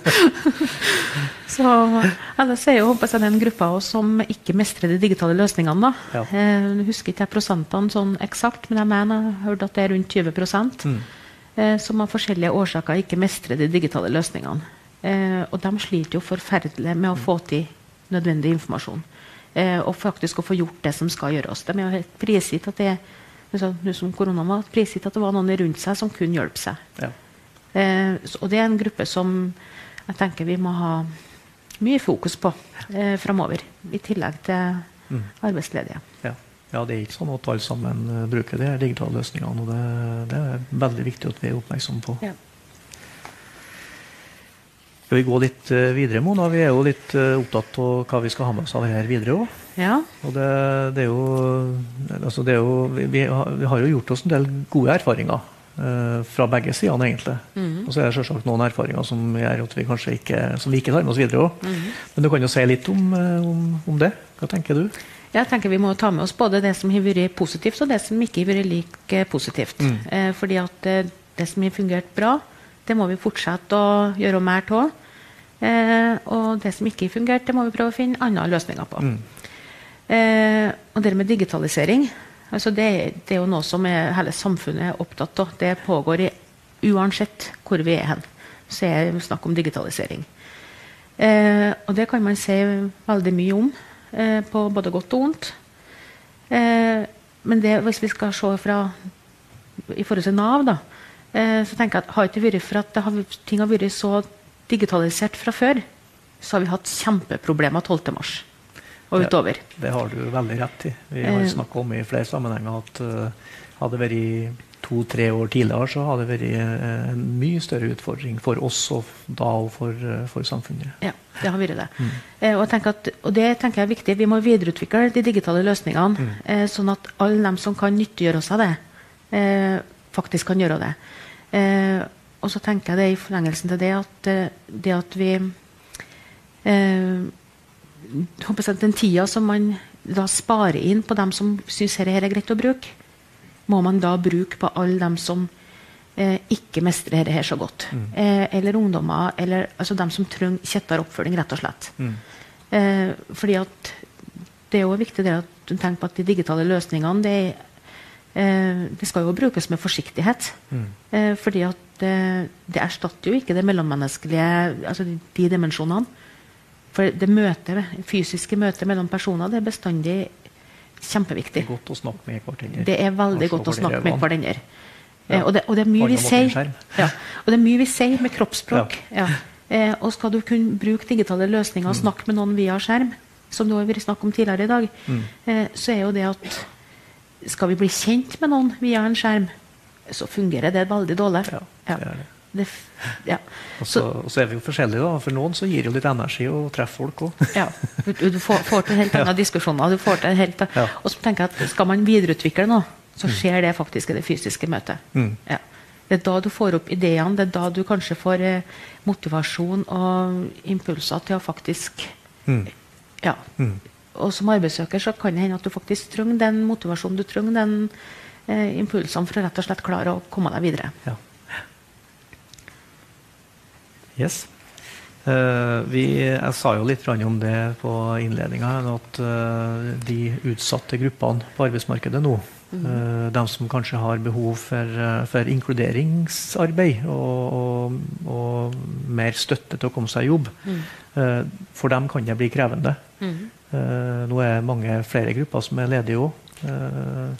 Speaker 12: ellers jo håper jeg den gruppa som ikke mestrer de digitale løsningene da. Jeg husker ikke prosentene sånn eksakt, men jeg har hørt at det rundt 20% som av forskjellige årsaker ikke mestrer de digitale løsningene. Og de sliter jo forferdelig med å få til nødvendig informasjon. Og faktisk å få gjort det som skal gjøres. De jo helt prisgitt at nå som korona var, prisgitt at det var noen rundt seg som kunne hjelpe seg. Og det en gruppe som jeg tenker vi må ha mye fokus på fremover, i tillegg til arbeidsledige.
Speaker 1: Ja, det ikke sånn at alle sammen bruker de digitale løsningene, og det veldig viktig at vi oppmerksomme på. Skal vi gå litt videre, Mona? Vi jo litt opptatt av hva vi skal ha med oss av her videre også. Og vi har jo gjort oss en del gode erfaringer fra begge sidene egentlig. Og så det selvsagt noen erfaringer som gjør at vi kanskje ikke tar med oss videre også. Men du kan jo si litt om det. Hva tenker du?
Speaker 12: Jeg tenker vi må ta med oss både det som har vært positivt og det som ikke har vært like positivt. Fordi at det som har fungert bra, det må vi fortsette å gjøre mer av. Og det som ikke har fungert, det må vi prøve å finne andre løsninger på. Og det med digitalisering, altså det jo noe som hele samfunnet er opptatt av. Det pågår uansett hvor vi hen. Så det snakk om digitalisering. Og det kan man si veldig mye om, på både godt og ondt. Men hvis vi skal se i forhold til NAV da, så tenker jeg at har ikke vært for at ting har vært så digitalisert fra før, så har vi hatt kjempeproblemer 12. mars og utover.
Speaker 1: Det har du veldig rett i. Vi har snakket om i flere sammenhenger at hadde det vært 2-3 år tidligere, så hadde det vært en mye større utfordring for oss og for samfunnet.
Speaker 12: Ja, det har vært det. Og det tenker jeg er viktig. Vi må videreutvikle de digitale løsningene, sånn at alle dem som kan nyttiggjøre seg det, faktisk kan gjøre det. Og så tenker jeg det i forlengelsen til det at vi håper at den tida som man da sparer inn på dem som synes her er greit å bruke, må man da bruke på alle dem som ikke mestrer dette så godt. Eller ungdommer, eller altså dem som trenger kjettere oppfølging, rett og slett. Fordi at det er jo viktig det at du tenker på at de digitale løsningene, det skal jo brukes med forsiktighet. Fordi at det erstatter jo ikke det mellommenneskelige, altså de dimensjonene. For det fysiske møtet mellom personer, det er bestandig kjempeviktig.
Speaker 1: Det er godt å snakke med hverandre.
Speaker 12: Det er veldig godt å snakke med hverandre. Og det er mye vi sier. Og det er mye vi sier med kroppsspråk. Og skal du kunne bruke digitale løsninger og snakke med noen via skjerm, som du har vært snakket om tidligere i dag, så er jo det at skal vi bli kjent med noen via en skjerm, så fungerer det veldig dårlig.
Speaker 1: Og så er vi jo forskjellige da. For noen så gir jo litt energi å treffe folk også.
Speaker 12: Du får til helt andre diskusjoner. Du får til helt, og så tenker jeg at skal man videreutvikle noe, så skjer det faktisk i det fysiske møtet. Det er da du får opp ideene, det er da du kanskje får motivasjon og impulser til å faktisk og som arbeidssøker så kan det hende at du faktisk trenger den motivasjonen, du trenger den impulsene for å rett og slett klare å komme deg videre.
Speaker 1: Yes. Jeg sa jo litt om det på innledningen, at de utsatte gruppene på arbeidsmarkedet nå, de som kanskje har behov for inkluderingsarbeid og mer støtte til å komme seg i jobb, for dem kan det bli krevende. Nå er mange flere grupper som er ledige også.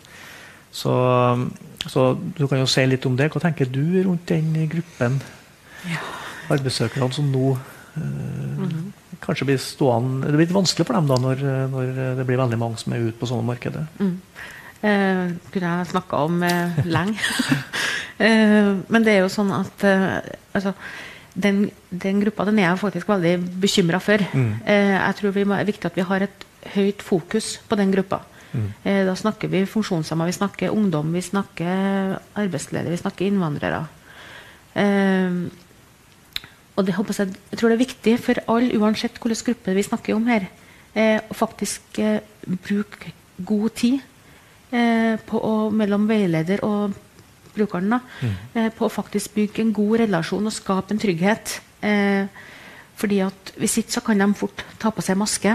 Speaker 1: Så du kan jo si litt om det. Hva tenker du rundt den gruppen? Arbeidssøkerne som nå kanskje blir stående. Det blir litt vanskelig for dem da, når det blir veldig mange som er ute på sånne markeder.
Speaker 12: Kunne jeg snakket om lenge. Men det er jo sånn at den gruppa, den er jeg faktisk veldig bekymret for. Jeg tror det er viktig at vi har et høyt fokus på den gruppa. Da snakker vi funksjonshemmede, vi snakker ungdom, vi snakker arbeidsledere, vi snakker innvandrere. Og jeg tror det er viktig for alle, uansett hvilken gruppe vi snakker om her, å faktisk bruke god tid mellom veileder og brukeren på å faktisk bygge en god relasjon og skape en trygghet. Fordi at hvis ikke så kan de fort ta på seg maske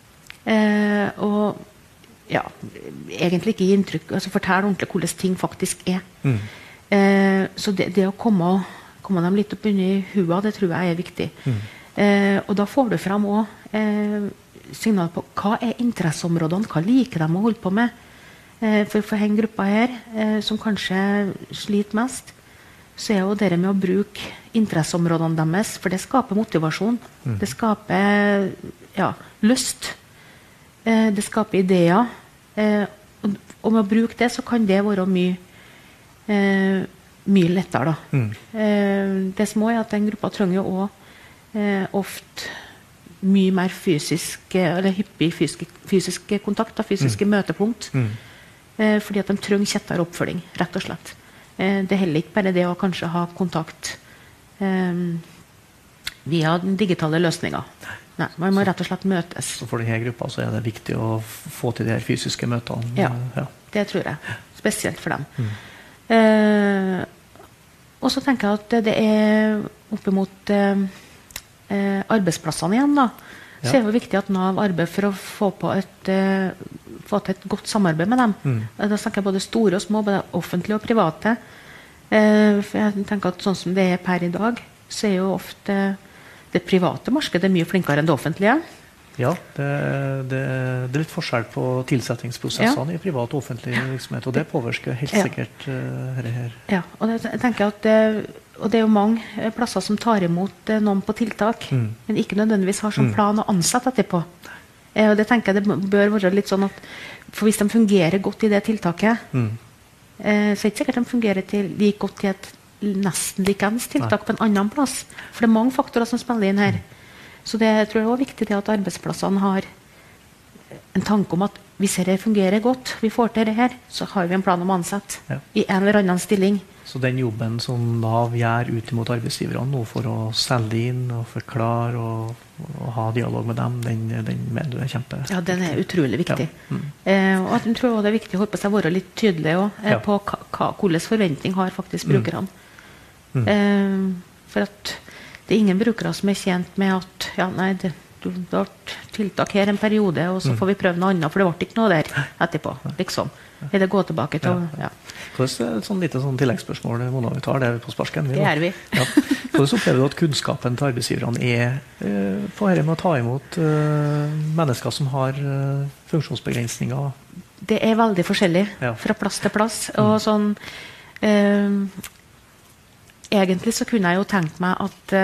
Speaker 12: og egentlig ikke gi inntrykk, altså fortelle ordentlig hvordan ting faktisk er. Så det å komme dem litt opp under hua, det tror jeg er viktig. Og da får du frem også signal på hva er interesseområdene, hva liker de å holde på med. For en gruppa her som kanskje sliter mest, så er jo det med å bruke interesseområdene deres, for det skaper motivasjon, det skaper lyst, det skaper ideer, og med å bruke det så kan det være mye lettere da. Det som også er at den gruppa trenger jo også ofte mye mer hyppig fysisk kontakt, fysiske møtepunkt, fordi at de trenger kjettere oppfølging, rett og slett. Det er heller ikke bare det å kanskje ha kontakt via digitale løsninger. Nei, man må rett og slett møtes.
Speaker 1: Så for denne gruppa så er det viktig å få til de her fysiske møtene?
Speaker 12: Ja, det tror jeg. Spesielt for dem. Og så tenker jeg at det er oppimot arbeidsplassene igjen da. Så er det viktig at Nav arbeider for å få til et godt samarbeid med dem. Da snakker jeg både store og små, både offentlige og private. For jeg tenker at sånn som det er per i dag, så er jo ofte det private markedet mye flinkere enn det offentlige.
Speaker 1: Ja, det er litt forskjell på tilsettingsprosessene i privat og offentlig virksomhet, og det påvirker helt sikkert dette her.
Speaker 12: Ja, og jeg tenker at det er jo mange plasser som tar imot noen på tiltak, men ikke nødvendigvis har som plan å ansette etterpå. Og det tenker jeg det bør være litt sånn at, for hvis de fungerer godt i det tiltaket, så er det ikke sikkert de fungerer like godt i et nesten likens tiltak på en annen plass. For det er mange faktorer som spiller inn her. Så det tror jeg er også viktig at arbeidsplassene har en tanke om at hvis dette fungerer godt, vi får til det her, så har vi en plan om å ansette i en eller annen stilling.
Speaker 1: Så den jobben som Nav gjør ut mot arbeidsgiverne nå for å selge inn og forklare og ha dialog med dem, den mener du kjempe.
Speaker 12: Ja, den utrolig viktig. Og at jeg tror også det viktig å være litt tydelig på hvordan forventning har faktisk brukerne. For at det ingen brukere som tjent med at du har tiltak her en periode, og så får vi prøve noe annet, for det ble ikke noe der etterpå, liksom. Eller gå tilbake til
Speaker 1: Hvordan et lite tilleggsspørsmål, Mona, vi tar det på sparsken?
Speaker 12: Det gjør vi.
Speaker 1: Hvordan opplever du at kunnskapen til arbeidsgiverne på dette med å ta imot mennesker som har funksjonsbegrensninger?
Speaker 12: Det veldig forskjellig fra plass til plass. Og sånn, egentlig så kunne jeg jo tenkt meg at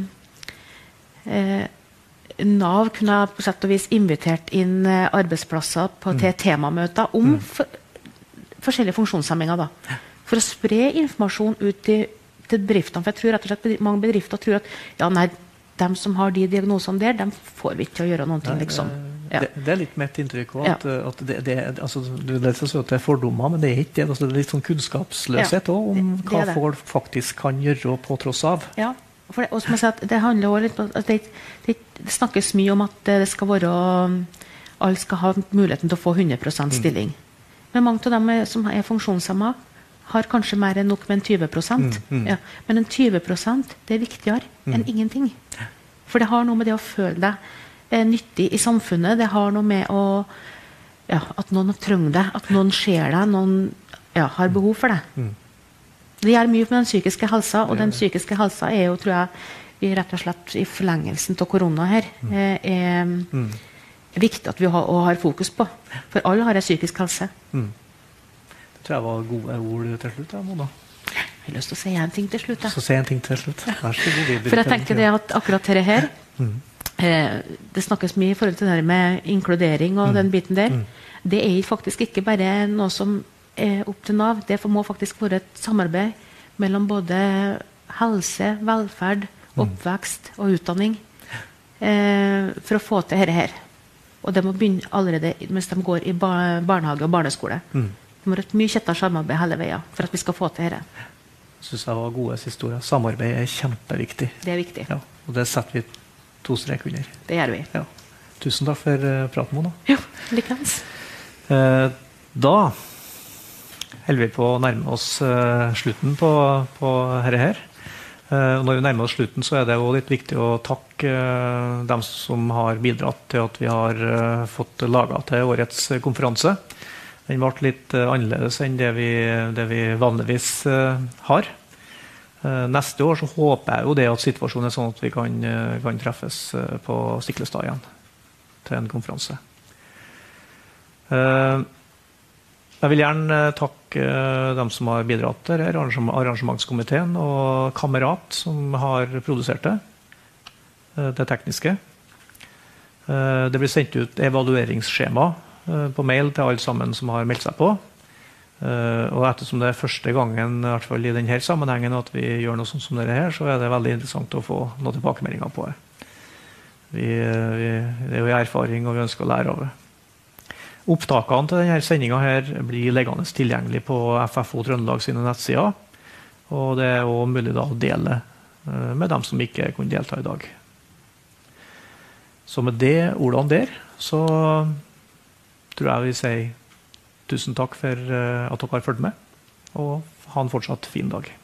Speaker 12: Nav kunne på sett og vis invitert inn arbeidsplasser til temamøter om forskjellige funksjonshemminger da. For å spre informasjon ut til bedriftene, for jeg tror rett og slett mange bedrifter tror at de som har de diagnosene der, de får vi ikke til å gjøre noen ting, liksom.
Speaker 1: Det litt mitt inntrykk også, at det fordommer, men det ikke det. Altså, det litt sånn kunnskapsløshet også, om hva folk faktisk kan gjøre på tross av.
Speaker 12: Ja, og som jeg sier, det handler også litt om at det snakkes mye om at det skal være alle skal ha muligheten til å få 100% stilling. Men mange av dem som funksjonshemmet har kanskje mer enn nok med en 20%. Men en 20% det viktigere enn ingenting. For det har noe med det å føle deg nyttig i samfunnet. Det har noe med at noen trenger deg, at noen ser deg, noen har behov for deg. Det gjør mye med den psykiske helsa, og den psykiske helsa jo, tror jeg, rett og slett i forlengelsen av korona her, viktig at vi har fokus på. For alle har en psykisk helse.
Speaker 1: Det tror jeg var gode ord til slutt, Mona.
Speaker 12: Jeg har lyst til å si en ting til slutt.
Speaker 1: Så si en ting til slutt. Vær så god.
Speaker 12: For jeg tenker det at akkurat dette her, det snakkes mye i forhold til det med inkludering og den biten der. Det faktisk ikke bare noe som opp til Nav. Det må faktisk være et samarbeid mellom både helse, velferd, oppvekst og utdanning for å få til dette her. Og det må begynne allerede mens de går i barnehage og barneskole. Det må være et mye kjettere samarbeid hele veien for at vi skal få til dette.
Speaker 1: Jeg synes det var gode historier. Samarbeid kjempeviktig.
Speaker 12: Det viktig.
Speaker 1: Ja, og det setter vi 2 strek under.
Speaker 12: Det gjør vi.
Speaker 1: Ja. Tusen takk for praten, Mona.
Speaker 12: Jo, likens.
Speaker 1: Da holder vi på å nærme oss slutten på dette her. Når vi nærmer oss slutten, så det jo litt viktig å takke dem som har bidratt til at vi har fått laget til årets konferanse. Den ble litt annerledes enn det vi vanligvis har. Neste år så håper jeg jo det at situasjonen sånn at vi kan treffes på Stiklestad igjen til en konferanse. Jeg vil gjerne takke dem som har bidratt til arrangementskomiteen og Kamerat som har produsert det tekniske. Det blir sendt ut evalueringsskjema på mail til alle sammen som har meldt seg på. Og ettersom det første gangen, i hvert fall i denne sammenhengen, at vi gjør noe sånt som dette her, så det veldig interessant å få noen tilbakemeldinger på det. Det jo erfaring, og vi ønsker å lære av det. Opptakene til denne sendingen her blir liggende tilgjengelig på FFO Trøndelag sine nettsider, og det også mulig da å dele med dem som ikke kunne delta i dag. Så med det ordene der, så tror jeg vi sier tusen takk for at dere har fulgt med, og ha en fortsatt fin dag.